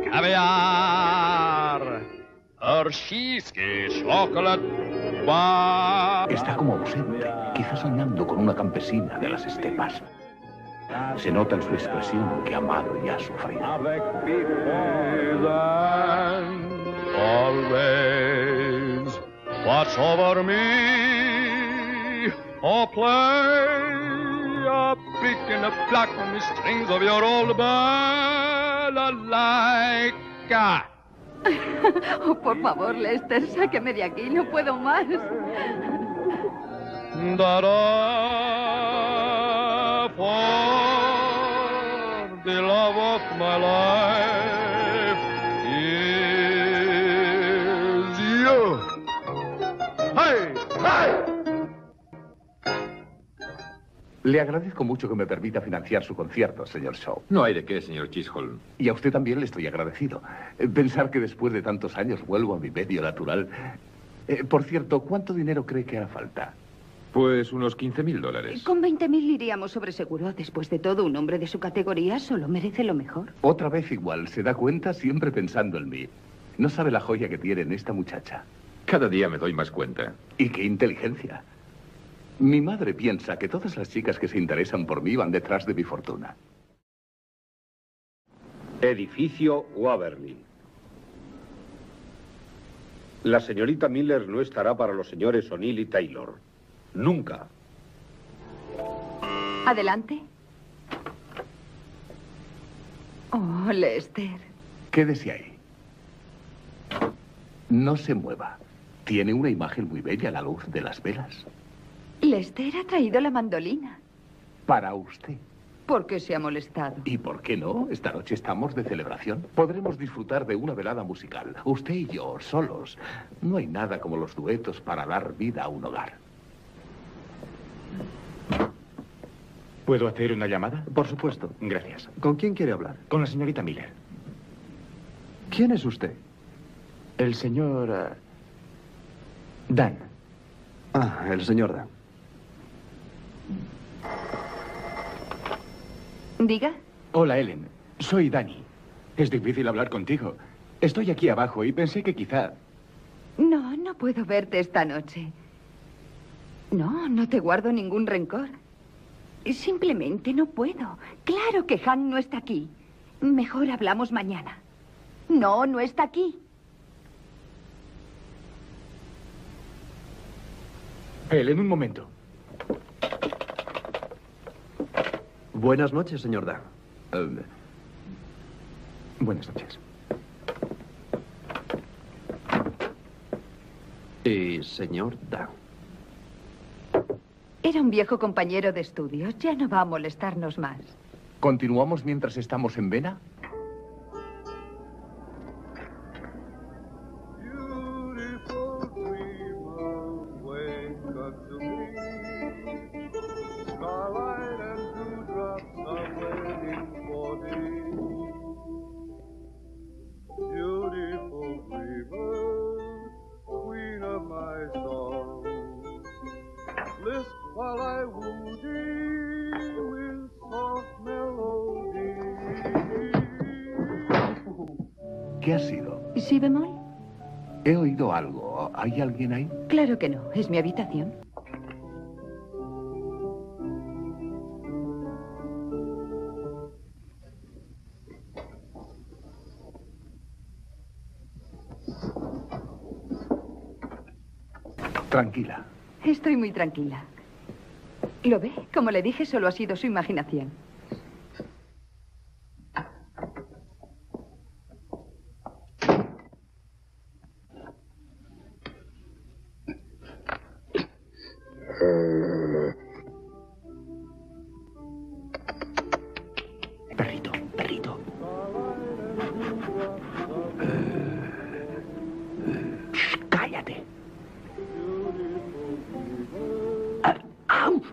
Speaker 15: caviar. Hershey's chocolate bar.
Speaker 14: Está como ausente, quizás soñando con una campesina de las estepas. Se nota en su expresión que ha amado y ha sufrido.
Speaker 15: Always watch over me, or play a pick in the black on the strings of your old balalaika.
Speaker 2: Oh, por favor, Lester, sáqueme de aquí, no puedo más.
Speaker 15: Da-da, for the love of my life is you. Hey, hey.
Speaker 14: Le agradezco mucho que me permita financiar su concierto, señor Shaw.
Speaker 8: No hay de qué, señor Chisholm.
Speaker 14: Y a usted también le estoy agradecido. Pensar que después de tantos años vuelvo a mi medio natural. Por cierto, ¿cuánto dinero cree que hará falta?
Speaker 8: Pues unos $15.000.
Speaker 2: Con 20.000 iríamos sobre seguro. Después de todo, un hombre de su categoría solo merece lo mejor.
Speaker 14: Otra vez igual, se da cuenta siempre pensando en mí. No sabe la joya que tiene en esta muchacha.
Speaker 8: Cada día me doy más cuenta.
Speaker 14: Y qué inteligencia. Mi madre piensa que todas las chicas que se interesan por mí van detrás de mi fortuna.
Speaker 7: Edificio Waverly. La señorita Miller no estará para los señores O'Neill y Taylor. Nunca.
Speaker 2: Adelante. Oh, Lester.
Speaker 14: Quédese ahí. No se mueva. Tiene una imagen muy bella a la luz de las velas.
Speaker 2: Lester ha traído la mandolina.
Speaker 14: Para usted.
Speaker 2: ¿Por qué se ha molestado?
Speaker 14: ¿Y por qué no? Esta noche estamos de celebración. Podremos disfrutar de una velada musical. Usted y yo, solos. No hay nada como los duetos para dar vida a un hogar.
Speaker 3: ¿Puedo hacer una llamada?
Speaker 1: Por supuesto.
Speaker 3: Gracias.
Speaker 1: ¿Con quién quiere hablar?
Speaker 3: Con la señorita Miller.
Speaker 1: ¿Quién es usted?
Speaker 3: El señor... Dan.
Speaker 1: Ah, el señor Dan.
Speaker 2: Diga.
Speaker 3: Hola, Ellen. Soy Danny. Es difícil hablar contigo. Estoy aquí abajo y pensé que quizá...
Speaker 2: No, no puedo verte esta noche. No, no te guardo ningún rencor. Simplemente no puedo. Claro que Han no está aquí. Mejor hablamos mañana. No, no está aquí.
Speaker 3: Ellen, un momento.
Speaker 1: Buenas noches, señor Dan.
Speaker 3: Buenas noches.
Speaker 1: Y señor Dan.
Speaker 2: Era un viejo compañero de estudios. Ya no va a molestarnos más.
Speaker 14: ¿Continuamos mientras estamos en vena? ¿Qué ha sido?
Speaker 2: ¿Sí bemol?
Speaker 14: He oído algo. ¿Hay alguien ahí?
Speaker 2: Claro que no. Es mi habitación.
Speaker 14: Tranquila.
Speaker 2: Estoy muy tranquila. ¿Lo ve? Como le dije, solo ha sido su imaginación.
Speaker 14: Perrito, perrito. Cállate. ¡Au!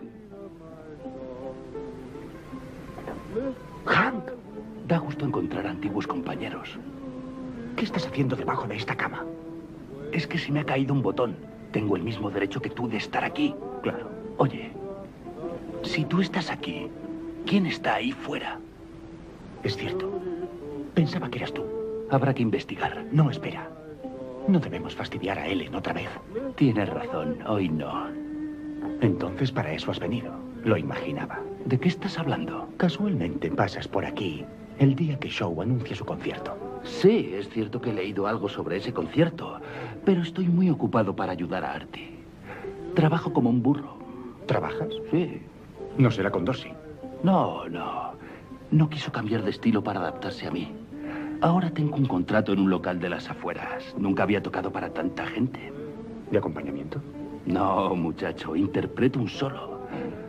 Speaker 14: Hank, da gusto encontrar antiguos compañeros.
Speaker 3: ¿Qué estás haciendo debajo de esta cama?
Speaker 4: Es que se me ha caído un botón. Tengo el mismo derecho que tú de estar aquí.
Speaker 3: Claro.
Speaker 4: Oye, si tú estás aquí, ¿quién está ahí fuera?
Speaker 3: Es cierto. Pensaba que eras tú.
Speaker 4: Habrá que investigar.
Speaker 3: No, espera. No debemos fastidiar a Ellen otra vez.
Speaker 4: Tienes razón, hoy no.
Speaker 3: Entonces para eso has venido. Lo imaginaba.
Speaker 4: ¿De qué estás hablando?
Speaker 3: Casualmente pasas por aquí el día que Shaw anuncia su concierto.
Speaker 4: Sí, es cierto que he leído algo sobre ese concierto, pero estoy muy ocupado para ayudar a Artie. Trabajo como un burro.
Speaker 3: ¿Trabajas?
Speaker 4: Sí.
Speaker 3: No será con Dorsey.
Speaker 4: No. No quiso cambiar de estilo para adaptarse a mí. Ahora tengo un contrato en un local de las afueras. Nunca había tocado para tanta gente.
Speaker 3: ¿De acompañamiento?
Speaker 4: No, muchacho, interpreto un solo.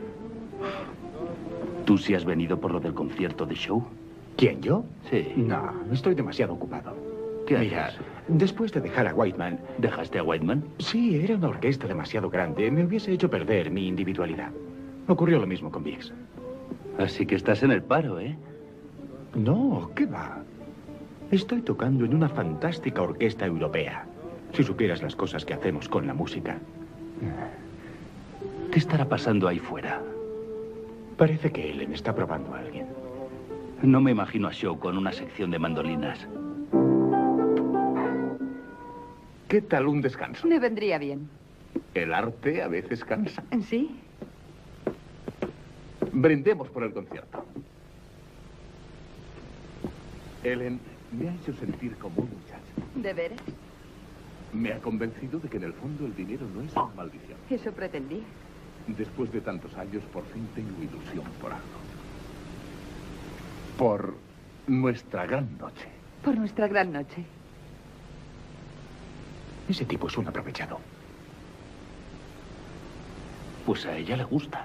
Speaker 4: ¿Tú sí has venido por lo del concierto de Shaw?
Speaker 3: ¿Quién, yo?
Speaker 4: Sí.
Speaker 3: No, estoy demasiado ocupado.
Speaker 4: ¿Qué
Speaker 3: Mira,
Speaker 4: haces?
Speaker 3: después de dejar a Whiteman...
Speaker 4: ¿Dejaste a Whiteman?
Speaker 3: Sí, era una orquesta demasiado grande. Me hubiese hecho perder mi individualidad. Ocurrió lo mismo con Biggs.
Speaker 4: Así que estás en el paro, ¿eh?
Speaker 3: No, ¿qué va? Estoy tocando en una fantástica orquesta europea. Si supieras las cosas que hacemos con la música.
Speaker 4: ¿Qué estará pasando ahí fuera?
Speaker 3: Parece que Ellen está probando a alguien.
Speaker 4: No me imagino a Shaw con una sección de mandolinas.
Speaker 14: ¿Qué tal un descanso?
Speaker 2: Me vendría bien.
Speaker 14: El arte a veces cansa.
Speaker 2: ¿Sí?
Speaker 14: Brindemos por el concierto. Ellen, me ha hecho sentir como un muchacho.
Speaker 2: ¿De veras?
Speaker 14: Me ha convencido de que en el fondo el dinero no es una maldición.
Speaker 2: Eso pretendí.
Speaker 14: Después de tantos años, por fin tengo ilusión por algo. Por nuestra gran noche.
Speaker 2: Por nuestra gran noche.
Speaker 3: Ese tipo es un aprovechado.
Speaker 4: Pues a ella le gusta.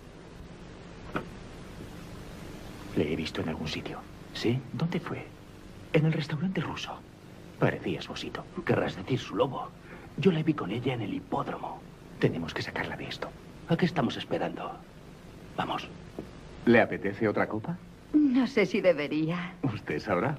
Speaker 3: Le he visto en algún sitio.
Speaker 4: ¿Sí?
Speaker 3: ¿Dónde fue? En el restaurante ruso. Parecía su osito.
Speaker 4: Querrás decir su lobo. Yo la vi con ella en el hipódromo.
Speaker 3: Tenemos que sacarla de esto.
Speaker 4: ¿A qué estamos esperando? Vamos.
Speaker 14: ¿Le apetece otra copa?
Speaker 2: No sé si debería.
Speaker 14: Usted sabrá.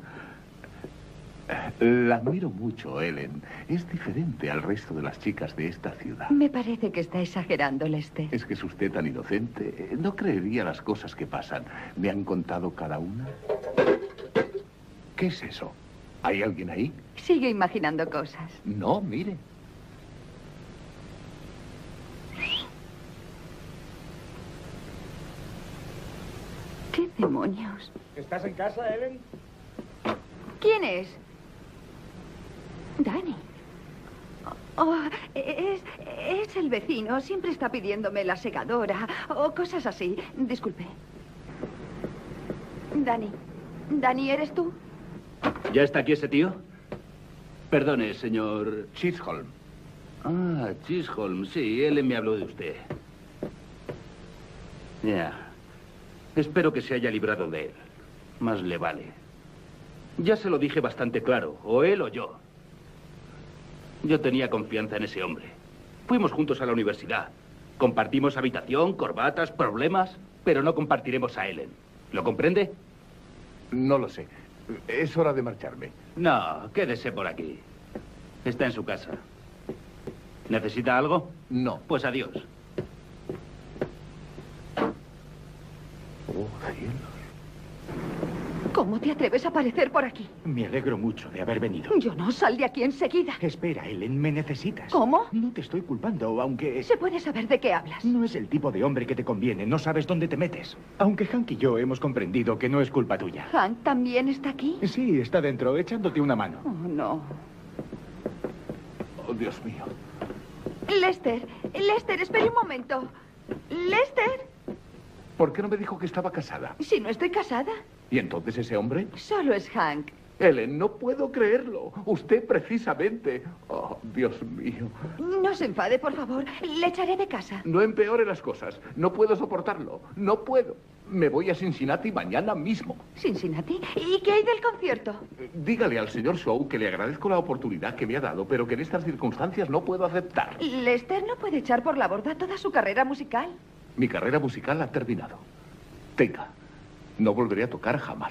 Speaker 14: La admiro mucho, Ellen. Es diferente al resto de las chicas de esta ciudad.
Speaker 2: Me parece que está exagerando, Lester.
Speaker 14: Es que es usted tan inocente. No creería las cosas que pasan. ¿Me han contado cada una? ¿Qué es eso? ¿Hay alguien ahí?
Speaker 2: Sigue imaginando cosas.
Speaker 14: No, mire.
Speaker 2: ¿Qué demonios?
Speaker 16: ¿Estás en casa, Ellen?
Speaker 2: ¿Quién es? Danny. Oh, es el vecino. Siempre está pidiéndome la secadora o cosas así. Disculpe. Danny. Danny, ¿eres tú?
Speaker 4: ¿Ya está aquí ese tío? Perdone, señor...
Speaker 14: Chisholm.
Speaker 4: Ah, Chisholm. Sí, él me habló de usted. Ya. Espero que se haya librado de él. Más le vale. Ya se lo dije bastante claro. O él o yo. Yo tenía confianza en ese hombre. Fuimos juntos a la universidad. Compartimos habitación, corbatas, problemas, pero no compartiremos a Ellen. ¿Lo comprende?
Speaker 14: No lo sé. Es hora de marcharme.
Speaker 4: No, quédese por aquí. Está en su casa. ¿Necesita algo?
Speaker 14: No.
Speaker 4: Pues adiós.
Speaker 14: Oh, cielos.
Speaker 2: ¿Cómo te atreves a aparecer por aquí?
Speaker 3: Me alegro mucho de haber venido.
Speaker 2: Yo no, sal de aquí enseguida.
Speaker 3: Espera, Ellen, me necesitas.
Speaker 2: ¿Cómo?
Speaker 3: No te estoy culpando, aunque...
Speaker 2: ¿Se puede saber de qué hablas?
Speaker 3: No es el tipo de hombre que te conviene, no sabes dónde te metes. Aunque Hank y yo hemos comprendido que no es culpa tuya.
Speaker 2: ¿Hank también está aquí?
Speaker 3: Sí, está dentro, echándote una mano.
Speaker 2: Oh, no.
Speaker 14: Oh, Dios mío.
Speaker 2: Lester, espere un momento. Lester.
Speaker 14: ¿Por qué no me dijo que estaba casada?
Speaker 2: Si no estoy casada.
Speaker 14: ¿Y entonces ese hombre?
Speaker 2: Solo es Hank.
Speaker 14: Ellen, no puedo creerlo. Usted precisamente. Oh, Dios mío.
Speaker 2: No se enfade, por favor. Le echaré de casa.
Speaker 14: No empeore las cosas. No puedo soportarlo. No puedo. Me voy a Cincinnati mañana mismo.
Speaker 2: ¿Cincinnati? ¿Y qué hay del concierto?
Speaker 14: Dígale al señor Shaw que le agradezco la oportunidad que me ha dado, pero que en estas circunstancias no puedo aceptar.
Speaker 2: Lester no puede echar por la borda toda su carrera musical.
Speaker 14: Mi carrera musical ha terminado. Tenga. No volveré a tocar jamás.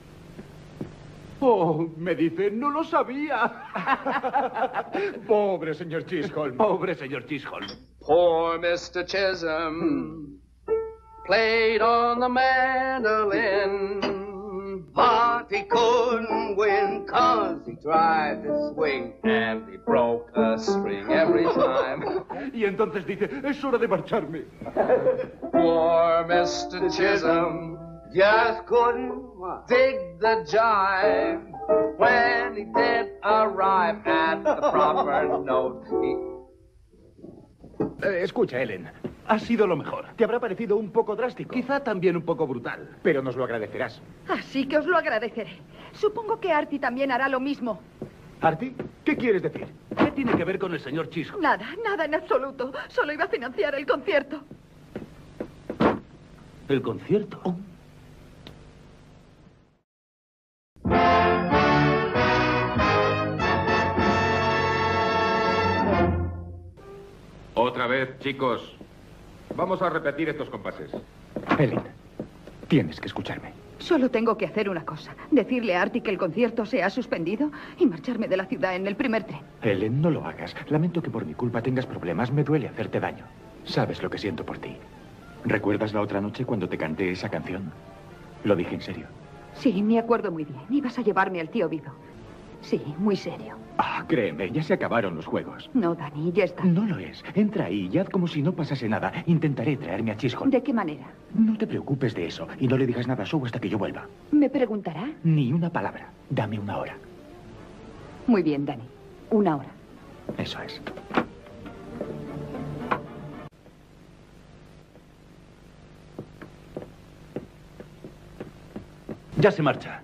Speaker 3: Oh, me dice, no lo sabía. Pobre señor Chisholm.
Speaker 4: Pobre señor Chisholm.
Speaker 11: Poor Mr. Chisholm played on the mandolin, but he couldn't win 'cause he tried to swing and he broke a string every time.
Speaker 3: Y entonces dice, es hora de marcharme.
Speaker 11: Poor Mr. Chisholm just couldn't dig the jive. When he did arrive at the proper note,
Speaker 3: Escucha, Ellen. Ha sido lo mejor. Te habrá parecido un poco drástico.
Speaker 4: Quizá también un poco brutal.
Speaker 3: Pero nos lo agradecerás.
Speaker 2: Así que os lo agradeceré. Supongo que Artie también hará lo mismo.
Speaker 3: ¿Artie? ¿Qué quieres decir?
Speaker 4: ¿Qué tiene que ver con el señor Chisholm?
Speaker 2: Nada en absoluto. Solo iba a financiar el concierto.
Speaker 4: ¿El concierto? Oh.
Speaker 8: Otra vez, chicos. Vamos a repetir estos compases.
Speaker 3: Ellen, tienes que escucharme.
Speaker 2: Solo tengo que hacer una cosa. Decirle a Artie que el concierto se ha suspendido y marcharme de la ciudad en el primer tren.
Speaker 3: Ellen, no lo hagas. Lamento que por mi culpa tengas problemas. Me duele hacerte daño. Sabes lo que siento por ti. ¿Recuerdas la otra noche cuando te canté esa canción? Lo dije en serio.
Speaker 2: Sí, me acuerdo muy bien. Ibas a llevarme al tío Vido. Sí, muy serio.
Speaker 3: Ah, créeme, ya se acabaron los juegos.
Speaker 2: No, Danny, ya está.
Speaker 3: No lo es. Entra ahí y haz como si no pasase nada. Intentaré traerme a Chisholm.
Speaker 2: ¿De qué manera?
Speaker 3: No te preocupes de eso y no le digas nada a Shaw hasta que yo vuelva.
Speaker 2: ¿Me preguntará?
Speaker 3: Ni una palabra. Dame una hora.
Speaker 2: Muy bien, Danny. Una hora.
Speaker 3: Eso es.
Speaker 4: Ya se marcha.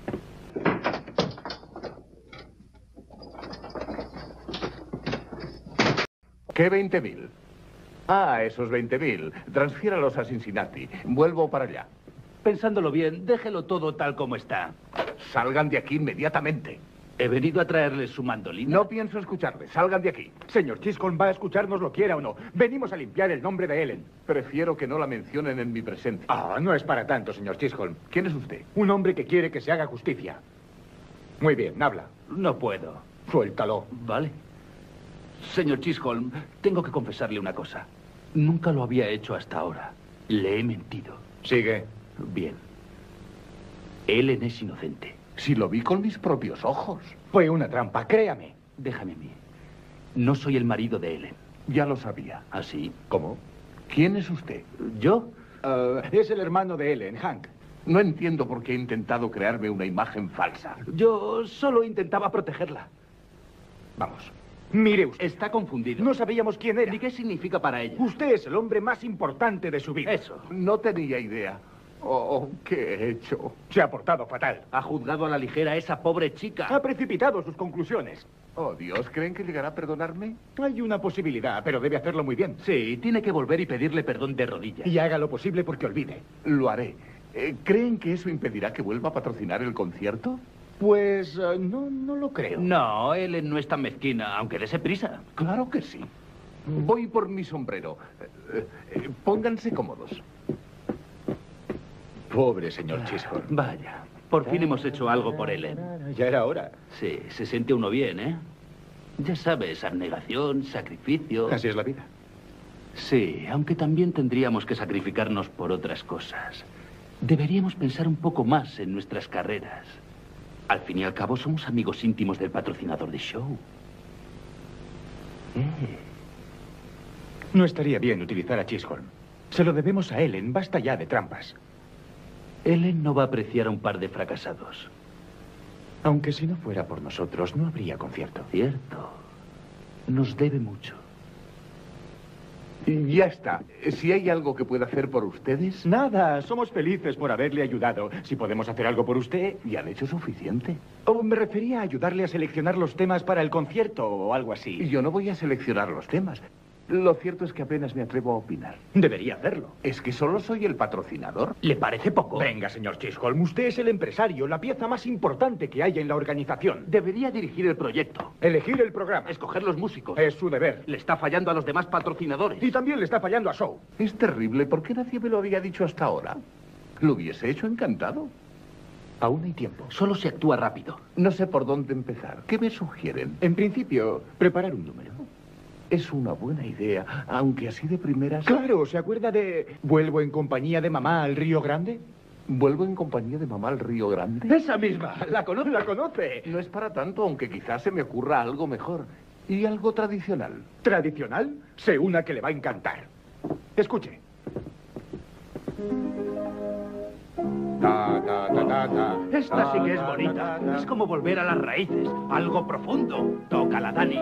Speaker 14: ¿Qué 20.000? Ah, esos 20.000. Transfiéralos a Cincinnati. Vuelvo para allá.
Speaker 4: Pensándolo bien, déjelo todo tal como está.
Speaker 14: Salgan de aquí inmediatamente.
Speaker 4: He venido a traerles su mandolina.
Speaker 14: No pienso escucharles. Salgan de aquí.
Speaker 3: Señor Chisholm va a escucharnos, lo quiera o no. Venimos a limpiar el nombre de Ellen.
Speaker 14: Prefiero que no la mencionen en mi presencia.
Speaker 3: Ah, no es para tanto, señor Chisholm.
Speaker 14: ¿Quién es usted?
Speaker 3: Un hombre que quiere que se haga justicia. Muy bien, habla.
Speaker 4: No puedo.
Speaker 3: Suéltalo.
Speaker 4: Vale. Señor Chisholm, tengo que confesarle una cosa. Nunca lo había hecho hasta ahora. Le he mentido.
Speaker 3: Sigue.
Speaker 4: Bien. Ellen es inocente.
Speaker 14: Si lo vi con mis propios ojos.
Speaker 3: Fue una trampa, créame.
Speaker 4: Déjame a mí. No soy el marido de Ellen.
Speaker 14: Ya lo sabía.
Speaker 4: ¿Ah, sí?
Speaker 3: ¿Cómo?
Speaker 14: ¿Quién es usted?
Speaker 4: ¿Yo?
Speaker 3: Es el hermano de Ellen, Hank.
Speaker 14: No entiendo por qué ha intentado crearme una imagen falsa.
Speaker 4: Yo solo intentaba protegerla.
Speaker 3: Vamos. Mire usted.
Speaker 4: Está confundido.
Speaker 3: No sabíamos quién era.
Speaker 4: ¿Y qué significa para ella?
Speaker 3: Usted es el hombre más importante de su vida.
Speaker 4: Eso.
Speaker 14: No tenía idea. Oh, ¿qué he hecho?
Speaker 3: Se ha portado fatal.
Speaker 4: Ha juzgado a la ligera a esa pobre chica.
Speaker 3: Ha precipitado sus conclusiones.
Speaker 14: Oh, Dios, ¿creen que llegará a perdonarme?
Speaker 3: Hay una posibilidad, pero debe hacerlo muy bien.
Speaker 4: Sí, tiene que volver y pedirle perdón de rodillas.
Speaker 3: Y haga lo posible porque olvide.
Speaker 14: Lo haré. ¿Creen que eso impedirá que vuelva a patrocinar el concierto?
Speaker 3: Pues no lo creo.
Speaker 4: No, Ellen no es tan mezquina, aunque dése prisa.
Speaker 14: Claro que sí. Voy por mi sombrero. Pónganse cómodos.
Speaker 3: Pobre señor Chisholm.
Speaker 4: Vaya, por fin hemos hecho algo por Ellen.
Speaker 3: Ya era hora.
Speaker 4: Sí, se siente uno bien, ¿eh? Ya sabes, abnegación, sacrificio.
Speaker 3: Así es la vida.
Speaker 4: Sí, aunque también tendríamos que sacrificarnos por otras cosas. Deberíamos pensar un poco más en nuestras carreras. Al fin y al cabo, somos amigos íntimos del patrocinador de show.
Speaker 3: No estaría bien utilizar a Chisholm. Se lo debemos a Ellen. Basta ya de trampas.
Speaker 4: Ellen no va a apreciar a un par de fracasados.
Speaker 3: Aunque si no fuera por nosotros, no habría concierto.
Speaker 4: Cierto. Nos debe mucho.
Speaker 14: Y ya está. Si hay algo que pueda hacer por ustedes...
Speaker 3: Nada, somos felices por haberle ayudado. Si podemos hacer algo por usted...
Speaker 14: ¿Y han hecho suficiente?
Speaker 3: Oh, me refería a ayudarle a seleccionar los temas para el concierto o algo así.
Speaker 14: Yo no voy a seleccionar los temas. Lo cierto es que apenas me atrevo a opinar.
Speaker 3: Debería hacerlo.
Speaker 14: ¿Es que solo soy el patrocinador?
Speaker 4: ¿Le parece poco?
Speaker 3: Venga, señor Chisholm, usted es el empresario, la pieza más importante que hay en la organización.
Speaker 4: Debería dirigir el proyecto.
Speaker 3: Elegir el programa.
Speaker 4: Escoger los músicos.
Speaker 3: Es su deber.
Speaker 4: Le está fallando a los demás patrocinadores.
Speaker 3: Y también le está fallando a Show.
Speaker 14: Es terrible. ¿Por qué nadie me lo había dicho hasta ahora? Lo hubiese hecho encantado.
Speaker 3: Aún hay tiempo.
Speaker 4: Solo se actúa rápido.
Speaker 14: No sé por dónde empezar. ¿Qué me sugieren?
Speaker 3: En principio, preparar un número.
Speaker 14: Es una buena idea, aunque así de primeras...
Speaker 3: Claro, ¿se acuerda de Vuelvo en compañía de mamá al Río Grande?
Speaker 14: ¿Vuelvo en compañía de mamá al Río Grande?
Speaker 3: Esa misma, la conoce.
Speaker 14: No es para tanto, aunque quizás se me ocurra algo mejor. ¿Y algo tradicional?
Speaker 3: ¿Tradicional? Sé una que le va a encantar. Escuche.
Speaker 4: Esta sí que es bonita. Es como volver a las raíces, algo profundo. Tócala, Dani.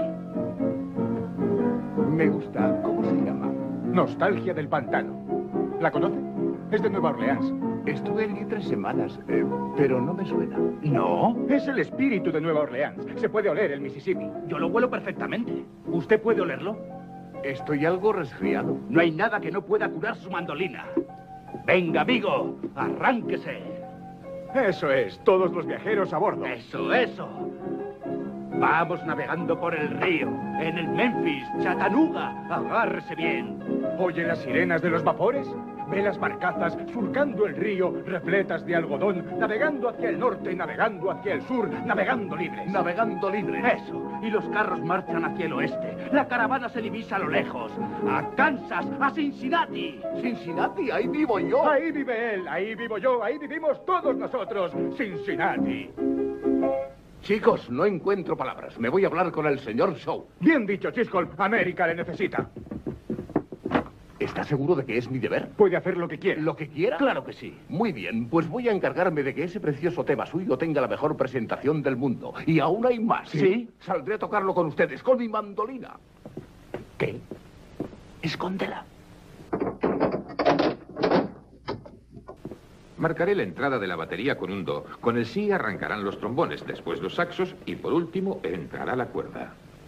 Speaker 14: Me gusta. ¿Cómo se llama?
Speaker 3: Nostalgia del Pantano. ¿La conoce? Es de Nueva Orleans.
Speaker 14: Estuve allí 3 semanas, pero no me suena.
Speaker 4: ¿No?
Speaker 3: Es el espíritu de Nueva Orleans. Se puede oler el Mississippi.
Speaker 4: Yo lo huelo perfectamente. ¿Usted puede olerlo?
Speaker 14: Estoy algo resfriado.
Speaker 4: No hay nada que no pueda curar su mandolina. Venga, amigo, arránquese.
Speaker 3: Eso es, todos los viajeros a bordo.
Speaker 4: Eso. Vamos navegando por el río, en el Memphis, Chattanooga. Agárrese bien.
Speaker 3: ¿Oye las sirenas de los vapores? Ve las barcazas surcando el río, repletas de algodón, navegando hacia el norte, navegando hacia el sur, navegando libres.
Speaker 14: Navegando libres.
Speaker 4: Eso. Y los carros marchan hacia el oeste. La caravana se divisa a lo lejos. A Kansas, a Cincinnati.
Speaker 14: Cincinnati, ahí vivo yo.
Speaker 3: Ahí vive él, ahí vivo yo, ahí vivimos todos nosotros. Cincinnati.
Speaker 14: Chicos, no encuentro palabras. Me voy a hablar con el señor Shaw.
Speaker 3: Bien dicho, Chisholm. América le necesita.
Speaker 14: ¿Está seguro de que es mi deber?
Speaker 3: Puede hacer lo que quiera.
Speaker 14: ¿Lo que quiera?
Speaker 4: Claro que sí.
Speaker 14: Muy bien, pues voy a encargarme de que ese precioso tema suyo tenga la mejor presentación del mundo. Y aún hay más.
Speaker 4: ¿Sí?
Speaker 14: Saldré a tocarlo con ustedes, con mi mandolina.
Speaker 3: ¿Qué?
Speaker 4: Escóndela.
Speaker 8: Marcaré la entrada de la batería con un do. Con el si arrancarán los trombones, después los saxos y por último entrará la cuerda.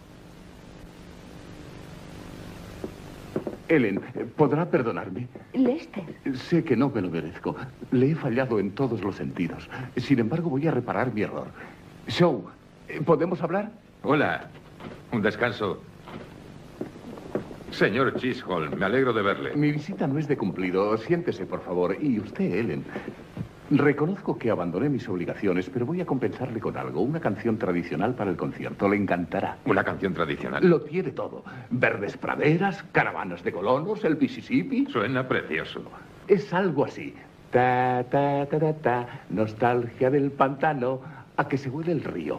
Speaker 14: Ellen, ¿podrá perdonarme?
Speaker 2: Lester.
Speaker 14: Sé que no me lo merezco. Le he fallado en todos los sentidos. Sin embargo, voy a reparar mi error. Shaw, ¿podemos hablar?
Speaker 8: Hola. Un descanso. Señor Chisholm, me alegro de verle.
Speaker 14: Mi visita no es de cumplido. Siéntese, por favor. Y usted, Ellen. Reconozco que abandoné mis obligaciones, pero voy a compensarle con algo. Una canción tradicional para el concierto. Le encantará.
Speaker 8: ¿Una canción tradicional?
Speaker 14: Lo tiene todo. Verdes praderas, caravanas de colonos, el Mississippi.
Speaker 8: Suena precioso.
Speaker 14: Es algo así. Ta, ta, ta, ta, ta. Nostalgia del pantano a que se huele el río.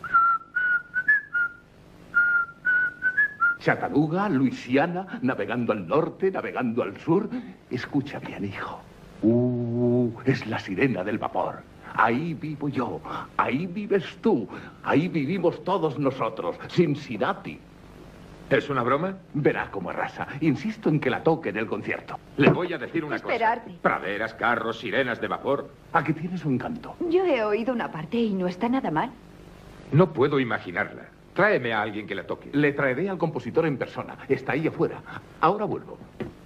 Speaker 14: Chattanooga, Luisiana, navegando al norte, navegando al sur. Escucha bien, hijo. Es la sirena del vapor. Ahí vivo yo, ahí vives tú, ahí vivimos todos nosotros. Cincinnati.
Speaker 8: ¿Es una broma?
Speaker 14: Verá cómo arrasa. Insisto en que la toque en el concierto.
Speaker 8: Le voy a decir una
Speaker 2: Esperarte.
Speaker 8: cosa. Praderas, carros, sirenas de vapor.
Speaker 14: Aquí tiene su encanto.
Speaker 2: Yo he oído una parte y no está nada mal.
Speaker 8: No puedo imaginarla. Tráeme a alguien que la toque.
Speaker 14: Le traeré al compositor en persona. Está ahí afuera. Ahora vuelvo.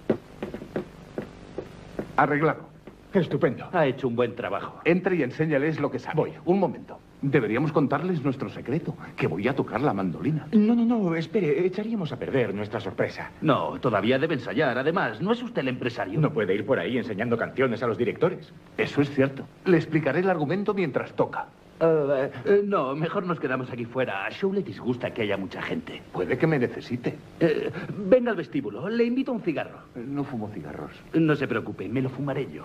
Speaker 14: Arreglado.
Speaker 3: Estupendo.
Speaker 4: Ha hecho un buen trabajo.
Speaker 14: Entre y enséñales lo que sabe. Voy. Un momento. Deberíamos contarles nuestro secreto, que voy a tocar la mandolina.
Speaker 3: No, espere. Echaríamos a perder nuestra sorpresa.
Speaker 4: No, todavía debe ensayar. Además, ¿no es usted el empresario?
Speaker 3: No puede ir por ahí enseñando canciones a los directores.
Speaker 14: Eso es cierto. Le explicaré el argumento mientras toca.
Speaker 4: No, mejor nos quedamos aquí fuera. A Shaw le disgusta que haya mucha gente.
Speaker 14: Puede que me necesite.
Speaker 4: Venga al vestíbulo. Le invito a un cigarro.
Speaker 14: No fumo cigarros.
Speaker 4: No se preocupe, me lo fumaré yo.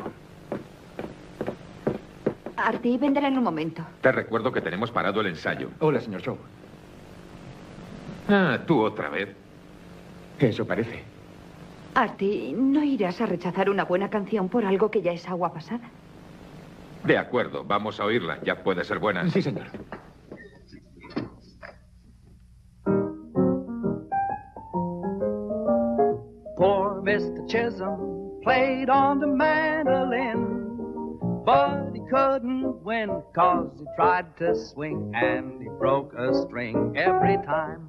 Speaker 2: Artie vendrá en un momento.
Speaker 8: Te recuerdo que tenemos parado el ensayo.
Speaker 3: Hola, señor Shaw.
Speaker 8: Ah, tú otra vez.
Speaker 3: Eso parece.
Speaker 2: Artie, no irás a rechazar una buena canción por algo que ya es agua pasada.
Speaker 8: De acuerdo, vamos a oírla. Ya puede ser buena.
Speaker 3: Sí, señor.
Speaker 11: Poor Mr. Chisholm played on the mandolin, but he couldn't win 'cause he tried to swing and he broke a string every time.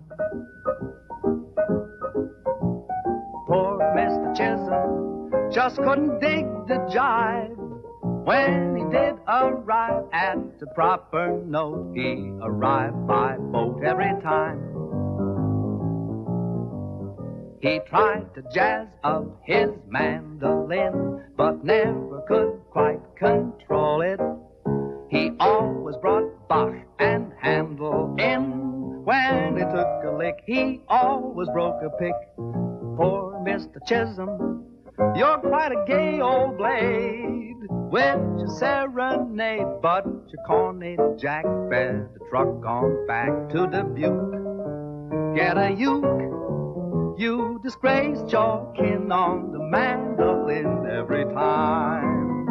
Speaker 11: Poor Mr. Chisholm just couldn't dig the jive. When he did arrive at the proper note, he arrived by boat every time. He tried to jazz up his mandolin, but never could quite control it. He always brought Bach and Handel in. When he took a lick, he always broke a pick. Poor Mr. Chisholm, you're quite a gay old blade with your serenade, but your corny Jack fed the truck on back to Dubuque. Get a uke. You disgraced your kin on the mandolin every time.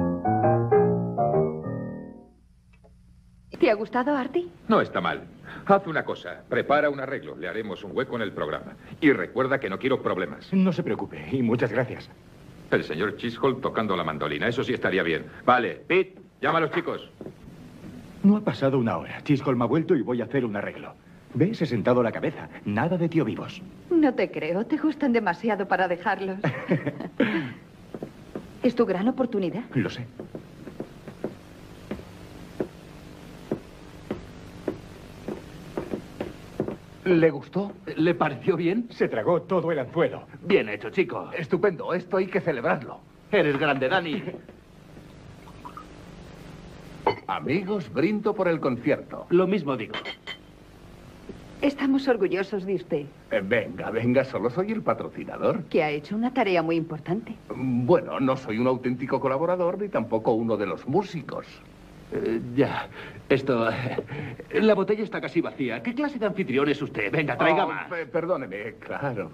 Speaker 2: ¿Te ha gustado, Artie?
Speaker 8: No está mal. Haz una cosa. Prepara un arreglo. Le haremos un hueco en el programa. Y recuerda que no quiero problemas.
Speaker 3: No se preocupe. Y muchas gracias.
Speaker 8: El señor Chisholm tocando la mandolina. Eso sí estaría bien. Vale. Pete, llama a los chicos.
Speaker 3: No ha pasado una hora. Chisholm ha vuelto y voy a hacer un arreglo. ¿Ves? He sentado la cabeza. Nada de tío vivos.
Speaker 2: No te creo. Te gustan demasiado para dejarlos. ¿Es tu gran oportunidad?
Speaker 3: Lo sé.
Speaker 14: ¿Le gustó?
Speaker 4: ¿Le pareció bien?
Speaker 3: Se tragó todo el anzuelo.
Speaker 4: Bien hecho, chico.
Speaker 14: Estupendo. Esto hay que celebrarlo.
Speaker 4: Eres grande, Dani.
Speaker 14: Amigos, brindo por el concierto.
Speaker 4: Lo mismo digo.
Speaker 2: Estamos orgullosos de usted.
Speaker 14: Venga, solo soy el patrocinador.
Speaker 2: Que ha hecho una tarea muy importante.
Speaker 14: Bueno, no soy un auténtico colaborador ni tampoco uno de los músicos.
Speaker 4: Ya, esto... la botella está casi vacía. ¿Qué clase de anfitrión es usted? Venga, traiga más.
Speaker 14: Perdóneme, claro.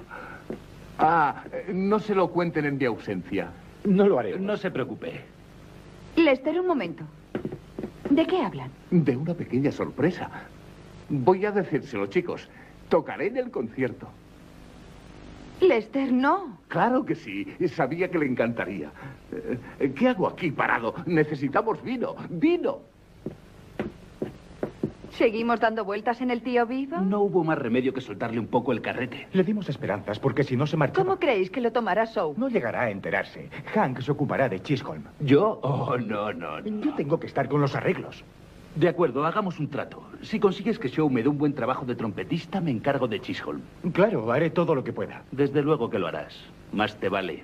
Speaker 14: No se lo cuenten en mi ausencia.
Speaker 3: No lo haré.
Speaker 4: No se preocupe.
Speaker 2: Lester, un momento. ¿De qué hablan?
Speaker 14: De una pequeña sorpresa. Voy a decírselo, chicos. Tocaré en el concierto.
Speaker 2: Lester, no.
Speaker 14: Claro que sí. Sabía que le encantaría. ¿Qué hago aquí parado? Necesitamos vino. ¡Vino!
Speaker 2: ¿Seguimos dando vueltas en el tío vivo?
Speaker 4: No hubo más remedio que soltarle un poco el carrete.
Speaker 3: Le dimos esperanzas, porque si no se marchaba...
Speaker 2: ¿Cómo creéis que lo tomará Shaw?
Speaker 3: No llegará a enterarse. Hank se ocupará de Chisholm.
Speaker 4: ¿Yo? Oh, no.
Speaker 3: Yo tengo que estar con los arreglos.
Speaker 4: De acuerdo, hagamos un trato. Si consigues que Shaw me dé un buen trabajo de trompetista, me encargo de Chisholm.
Speaker 3: Claro, haré todo lo que pueda.
Speaker 4: Desde luego que lo harás. Más te vale.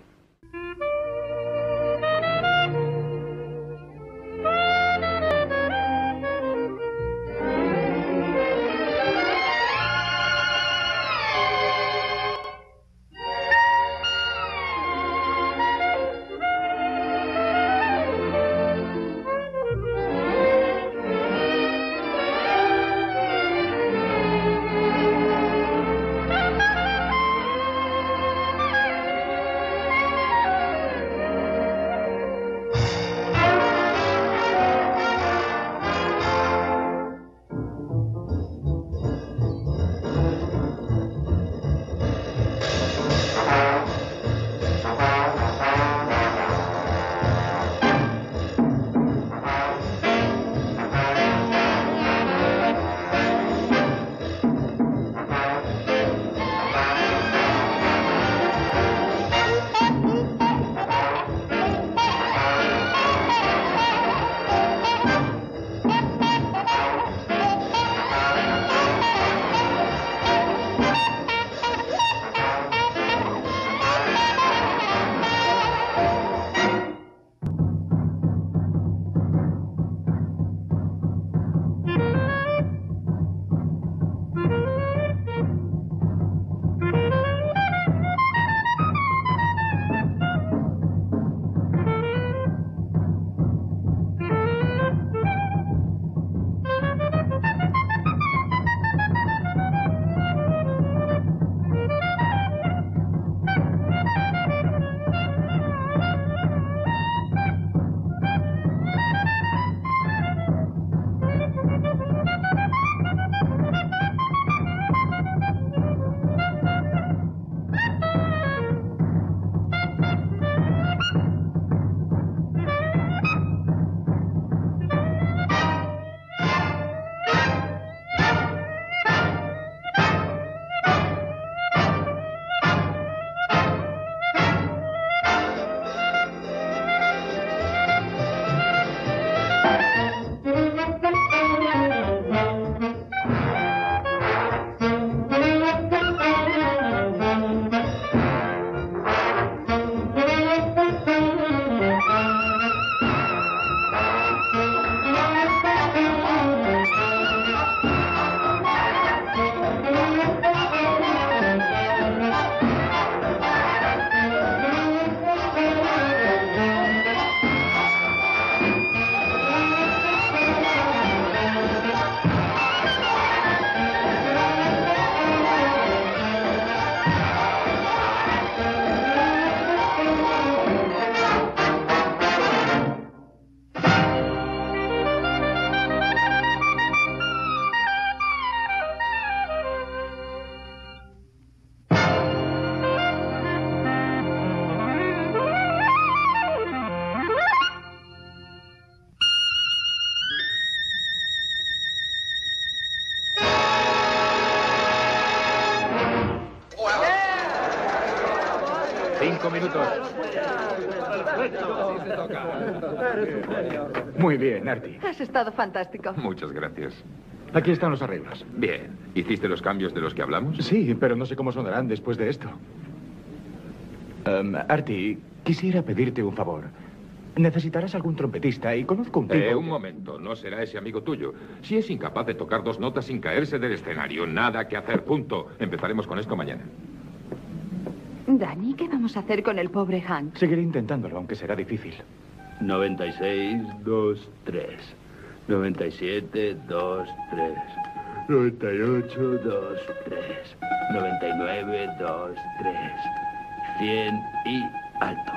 Speaker 3: Muy bien, Artie.
Speaker 2: Has estado fantástico.
Speaker 8: Muchas gracias.
Speaker 3: Aquí están los arreglos.
Speaker 8: Bien. ¿Hiciste los cambios de los que hablamos?
Speaker 3: Sí, pero no sé cómo sonarán después de esto. Artie, quisiera pedirte un favor. Necesitarás algún trompetista y conozco un tipo...
Speaker 8: Un momento, no será ese amigo tuyo. Si es incapaz de tocar dos notas sin caerse del escenario, nada que hacer, punto. Empezaremos con esto mañana.
Speaker 2: Dani, ¿qué vamos a hacer con el pobre Hank?
Speaker 3: Seguiré intentándolo, aunque será difícil.
Speaker 4: 96, 2, 3. 97, 2, 3. 98, 2, 3. 99, 2, 3. 100 y alto.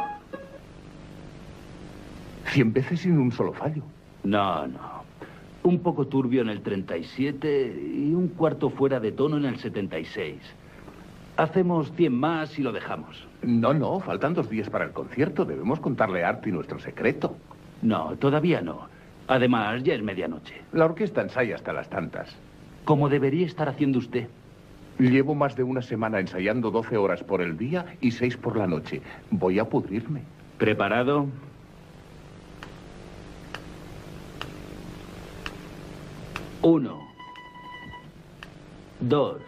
Speaker 14: 100 veces sin un solo fallo.
Speaker 4: No. Un poco turbio en el 37 y un cuarto fuera de tono en el 76. Hacemos 100 más y lo dejamos.
Speaker 14: No, faltan 2 días para el concierto. Debemos contarle a Artie nuestro secreto.
Speaker 4: No, todavía no. Además, ya es medianoche.
Speaker 14: La orquesta ensaya hasta las tantas.
Speaker 4: Como debería estar haciendo usted.
Speaker 14: Llevo más de una semana ensayando 12 horas por el día y 6 por la noche. Voy a pudrirme.
Speaker 4: ¿Preparado? 1, 2.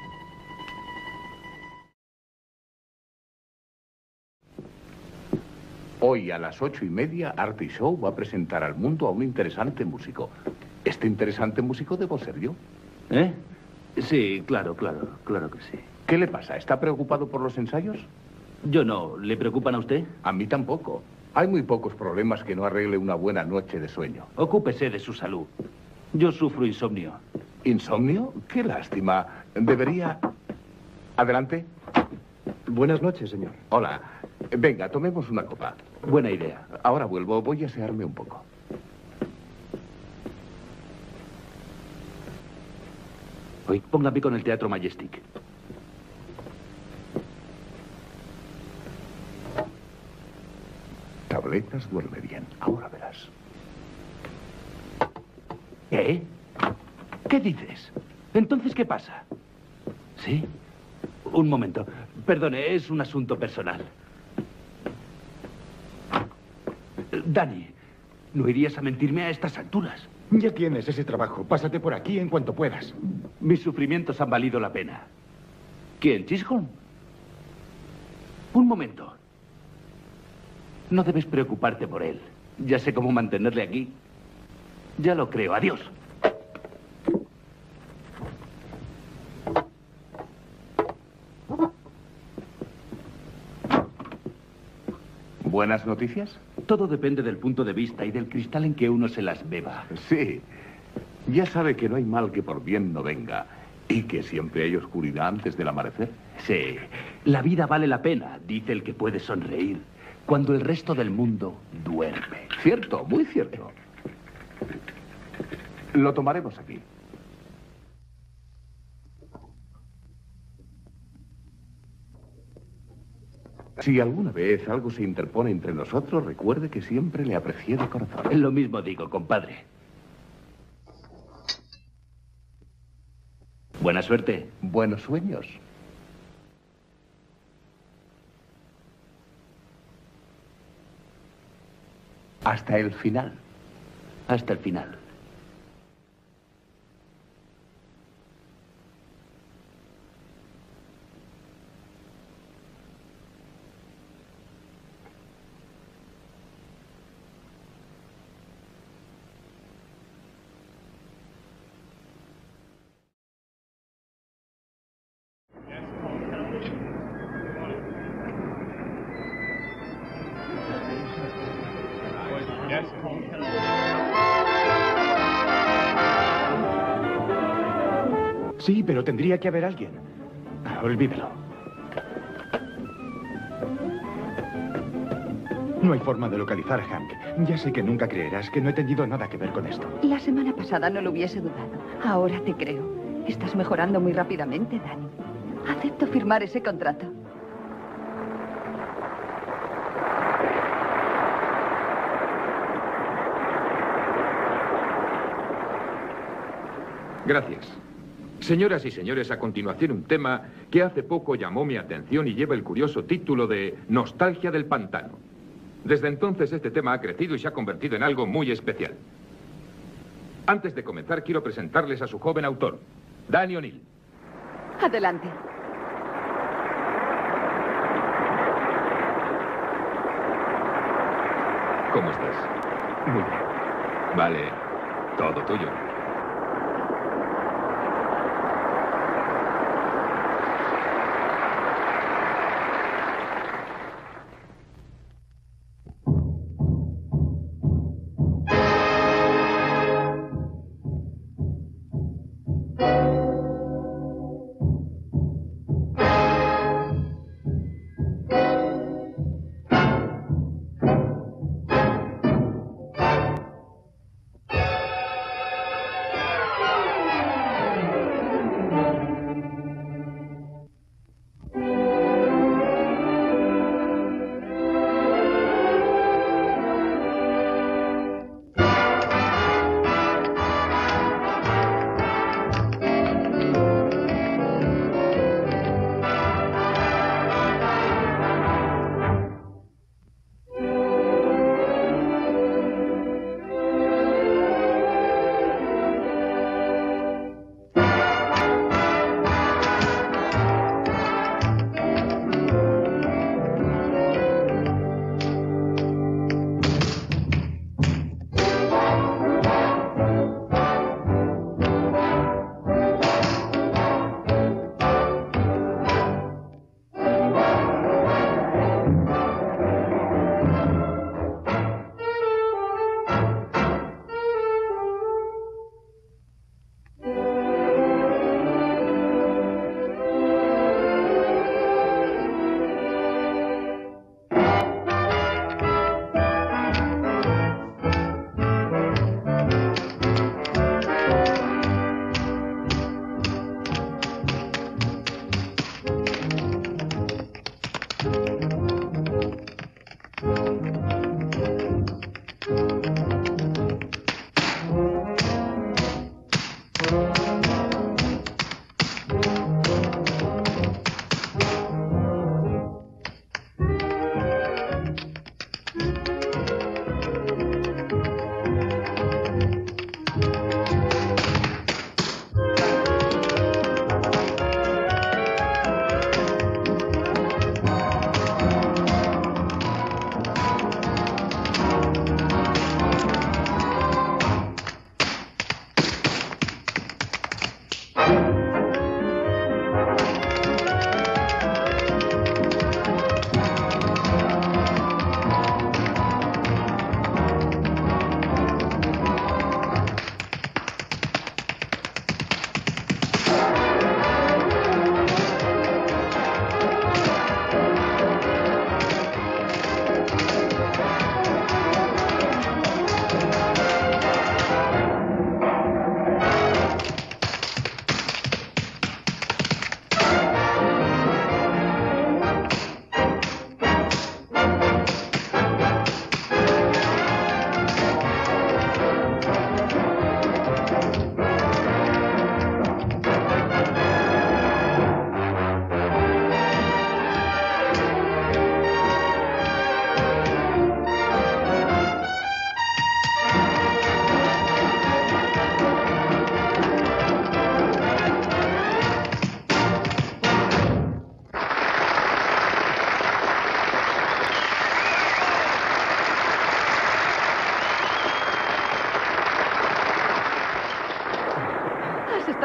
Speaker 14: Hoy a las 8:30, Artie Shaw va a presentar al mundo a un interesante músico. Este interesante músico debo ser yo.
Speaker 4: ¿Eh? Sí, claro que sí.
Speaker 14: ¿Qué le pasa? ¿Está preocupado por los ensayos?
Speaker 4: Yo no. ¿Le preocupan a usted?
Speaker 14: A mí tampoco. Hay muy pocos problemas que no arregle una buena noche de sueño.
Speaker 4: Ocúpese de su salud. Yo sufro insomnio.
Speaker 14: ¿Insomnio? Qué lástima. Debería... Adelante.
Speaker 1: Buenas noches, señor.
Speaker 14: Hola. Venga, tomemos una copa.
Speaker 4: Buena idea.
Speaker 14: Ahora vuelvo. Voy a asearme un poco.
Speaker 4: Hoy póngame con el Teatro Majestic.
Speaker 14: Tabletas duerme bien. Ahora verás.
Speaker 4: ¿Qué? ¿Qué dices? Entonces, ¿qué pasa? ¿Sí? Un momento. Perdone, es un asunto personal. Dani, ¿no irías a mentirme a estas alturas?
Speaker 3: Ya tienes ese trabajo. Pásate por aquí en cuanto puedas.
Speaker 4: Mis sufrimientos han valido la pena. ¿Quién? ¿Chisholm? Un momento. No debes preocuparte por él. Ya sé cómo mantenerle aquí. Ya lo creo. Adiós.
Speaker 14: ¿Buenas noticias?
Speaker 4: Todo depende del punto de vista y del cristal en que uno se las beba.
Speaker 14: Sí. Ya sabe que no hay mal que por bien no venga. Y que siempre hay oscuridad antes del amanecer.
Speaker 4: Sí. La vida vale la pena, dice el que puede sonreír, cuando el resto del mundo duerme.
Speaker 14: Cierto, muy cierto. Lo tomaremos aquí. Si alguna vez algo se interpone entre nosotros, recuerde que siempre le aprecié de corazón.
Speaker 4: Lo mismo digo, compadre. Buena suerte.
Speaker 14: Buenos sueños. Hasta el final.
Speaker 4: Hasta el final.
Speaker 3: Sí, pero tendría que haber alguien. Olvídalo. No hay forma de localizar a Hank. Ya sé que nunca creerás que no he tenido nada que ver con esto.
Speaker 2: La semana pasada no lo hubiese dudado. Ahora te creo. Estás mejorando muy rápidamente, Dani. Acepto firmar ese contrato.
Speaker 8: Gracias. Señoras y señores, a continuación un tema que hace poco llamó mi atención y lleva el curioso título de Nostalgia del Pantano. Desde entonces este tema ha crecido y se ha convertido en algo muy especial. Antes de comenzar, quiero presentarles a su joven autor, Danny O'Neill.
Speaker 2: Adelante.
Speaker 8: ¿Cómo estás?
Speaker 3: Muy bien.
Speaker 8: Vale, todo tuyo.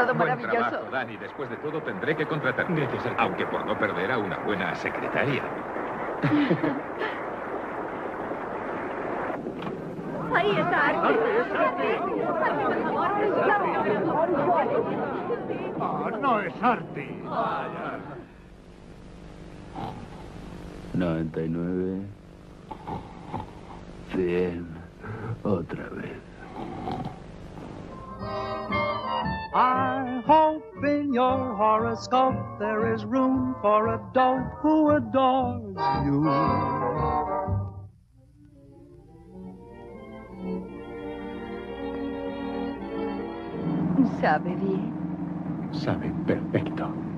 Speaker 2: todo
Speaker 8: Buen
Speaker 2: maravilloso.
Speaker 8: trabajo, Dani. Después de todo tendré que contratarte. Gracias, aunque por no perder a una buena secretaria.
Speaker 12: Ahí está Artie.
Speaker 10: No es Artie.
Speaker 4: 99, 100, otra vez.
Speaker 11: I hope in your horoscope there is room for a dope who adores you.
Speaker 2: Sabe bien.
Speaker 3: Sabe perfecto.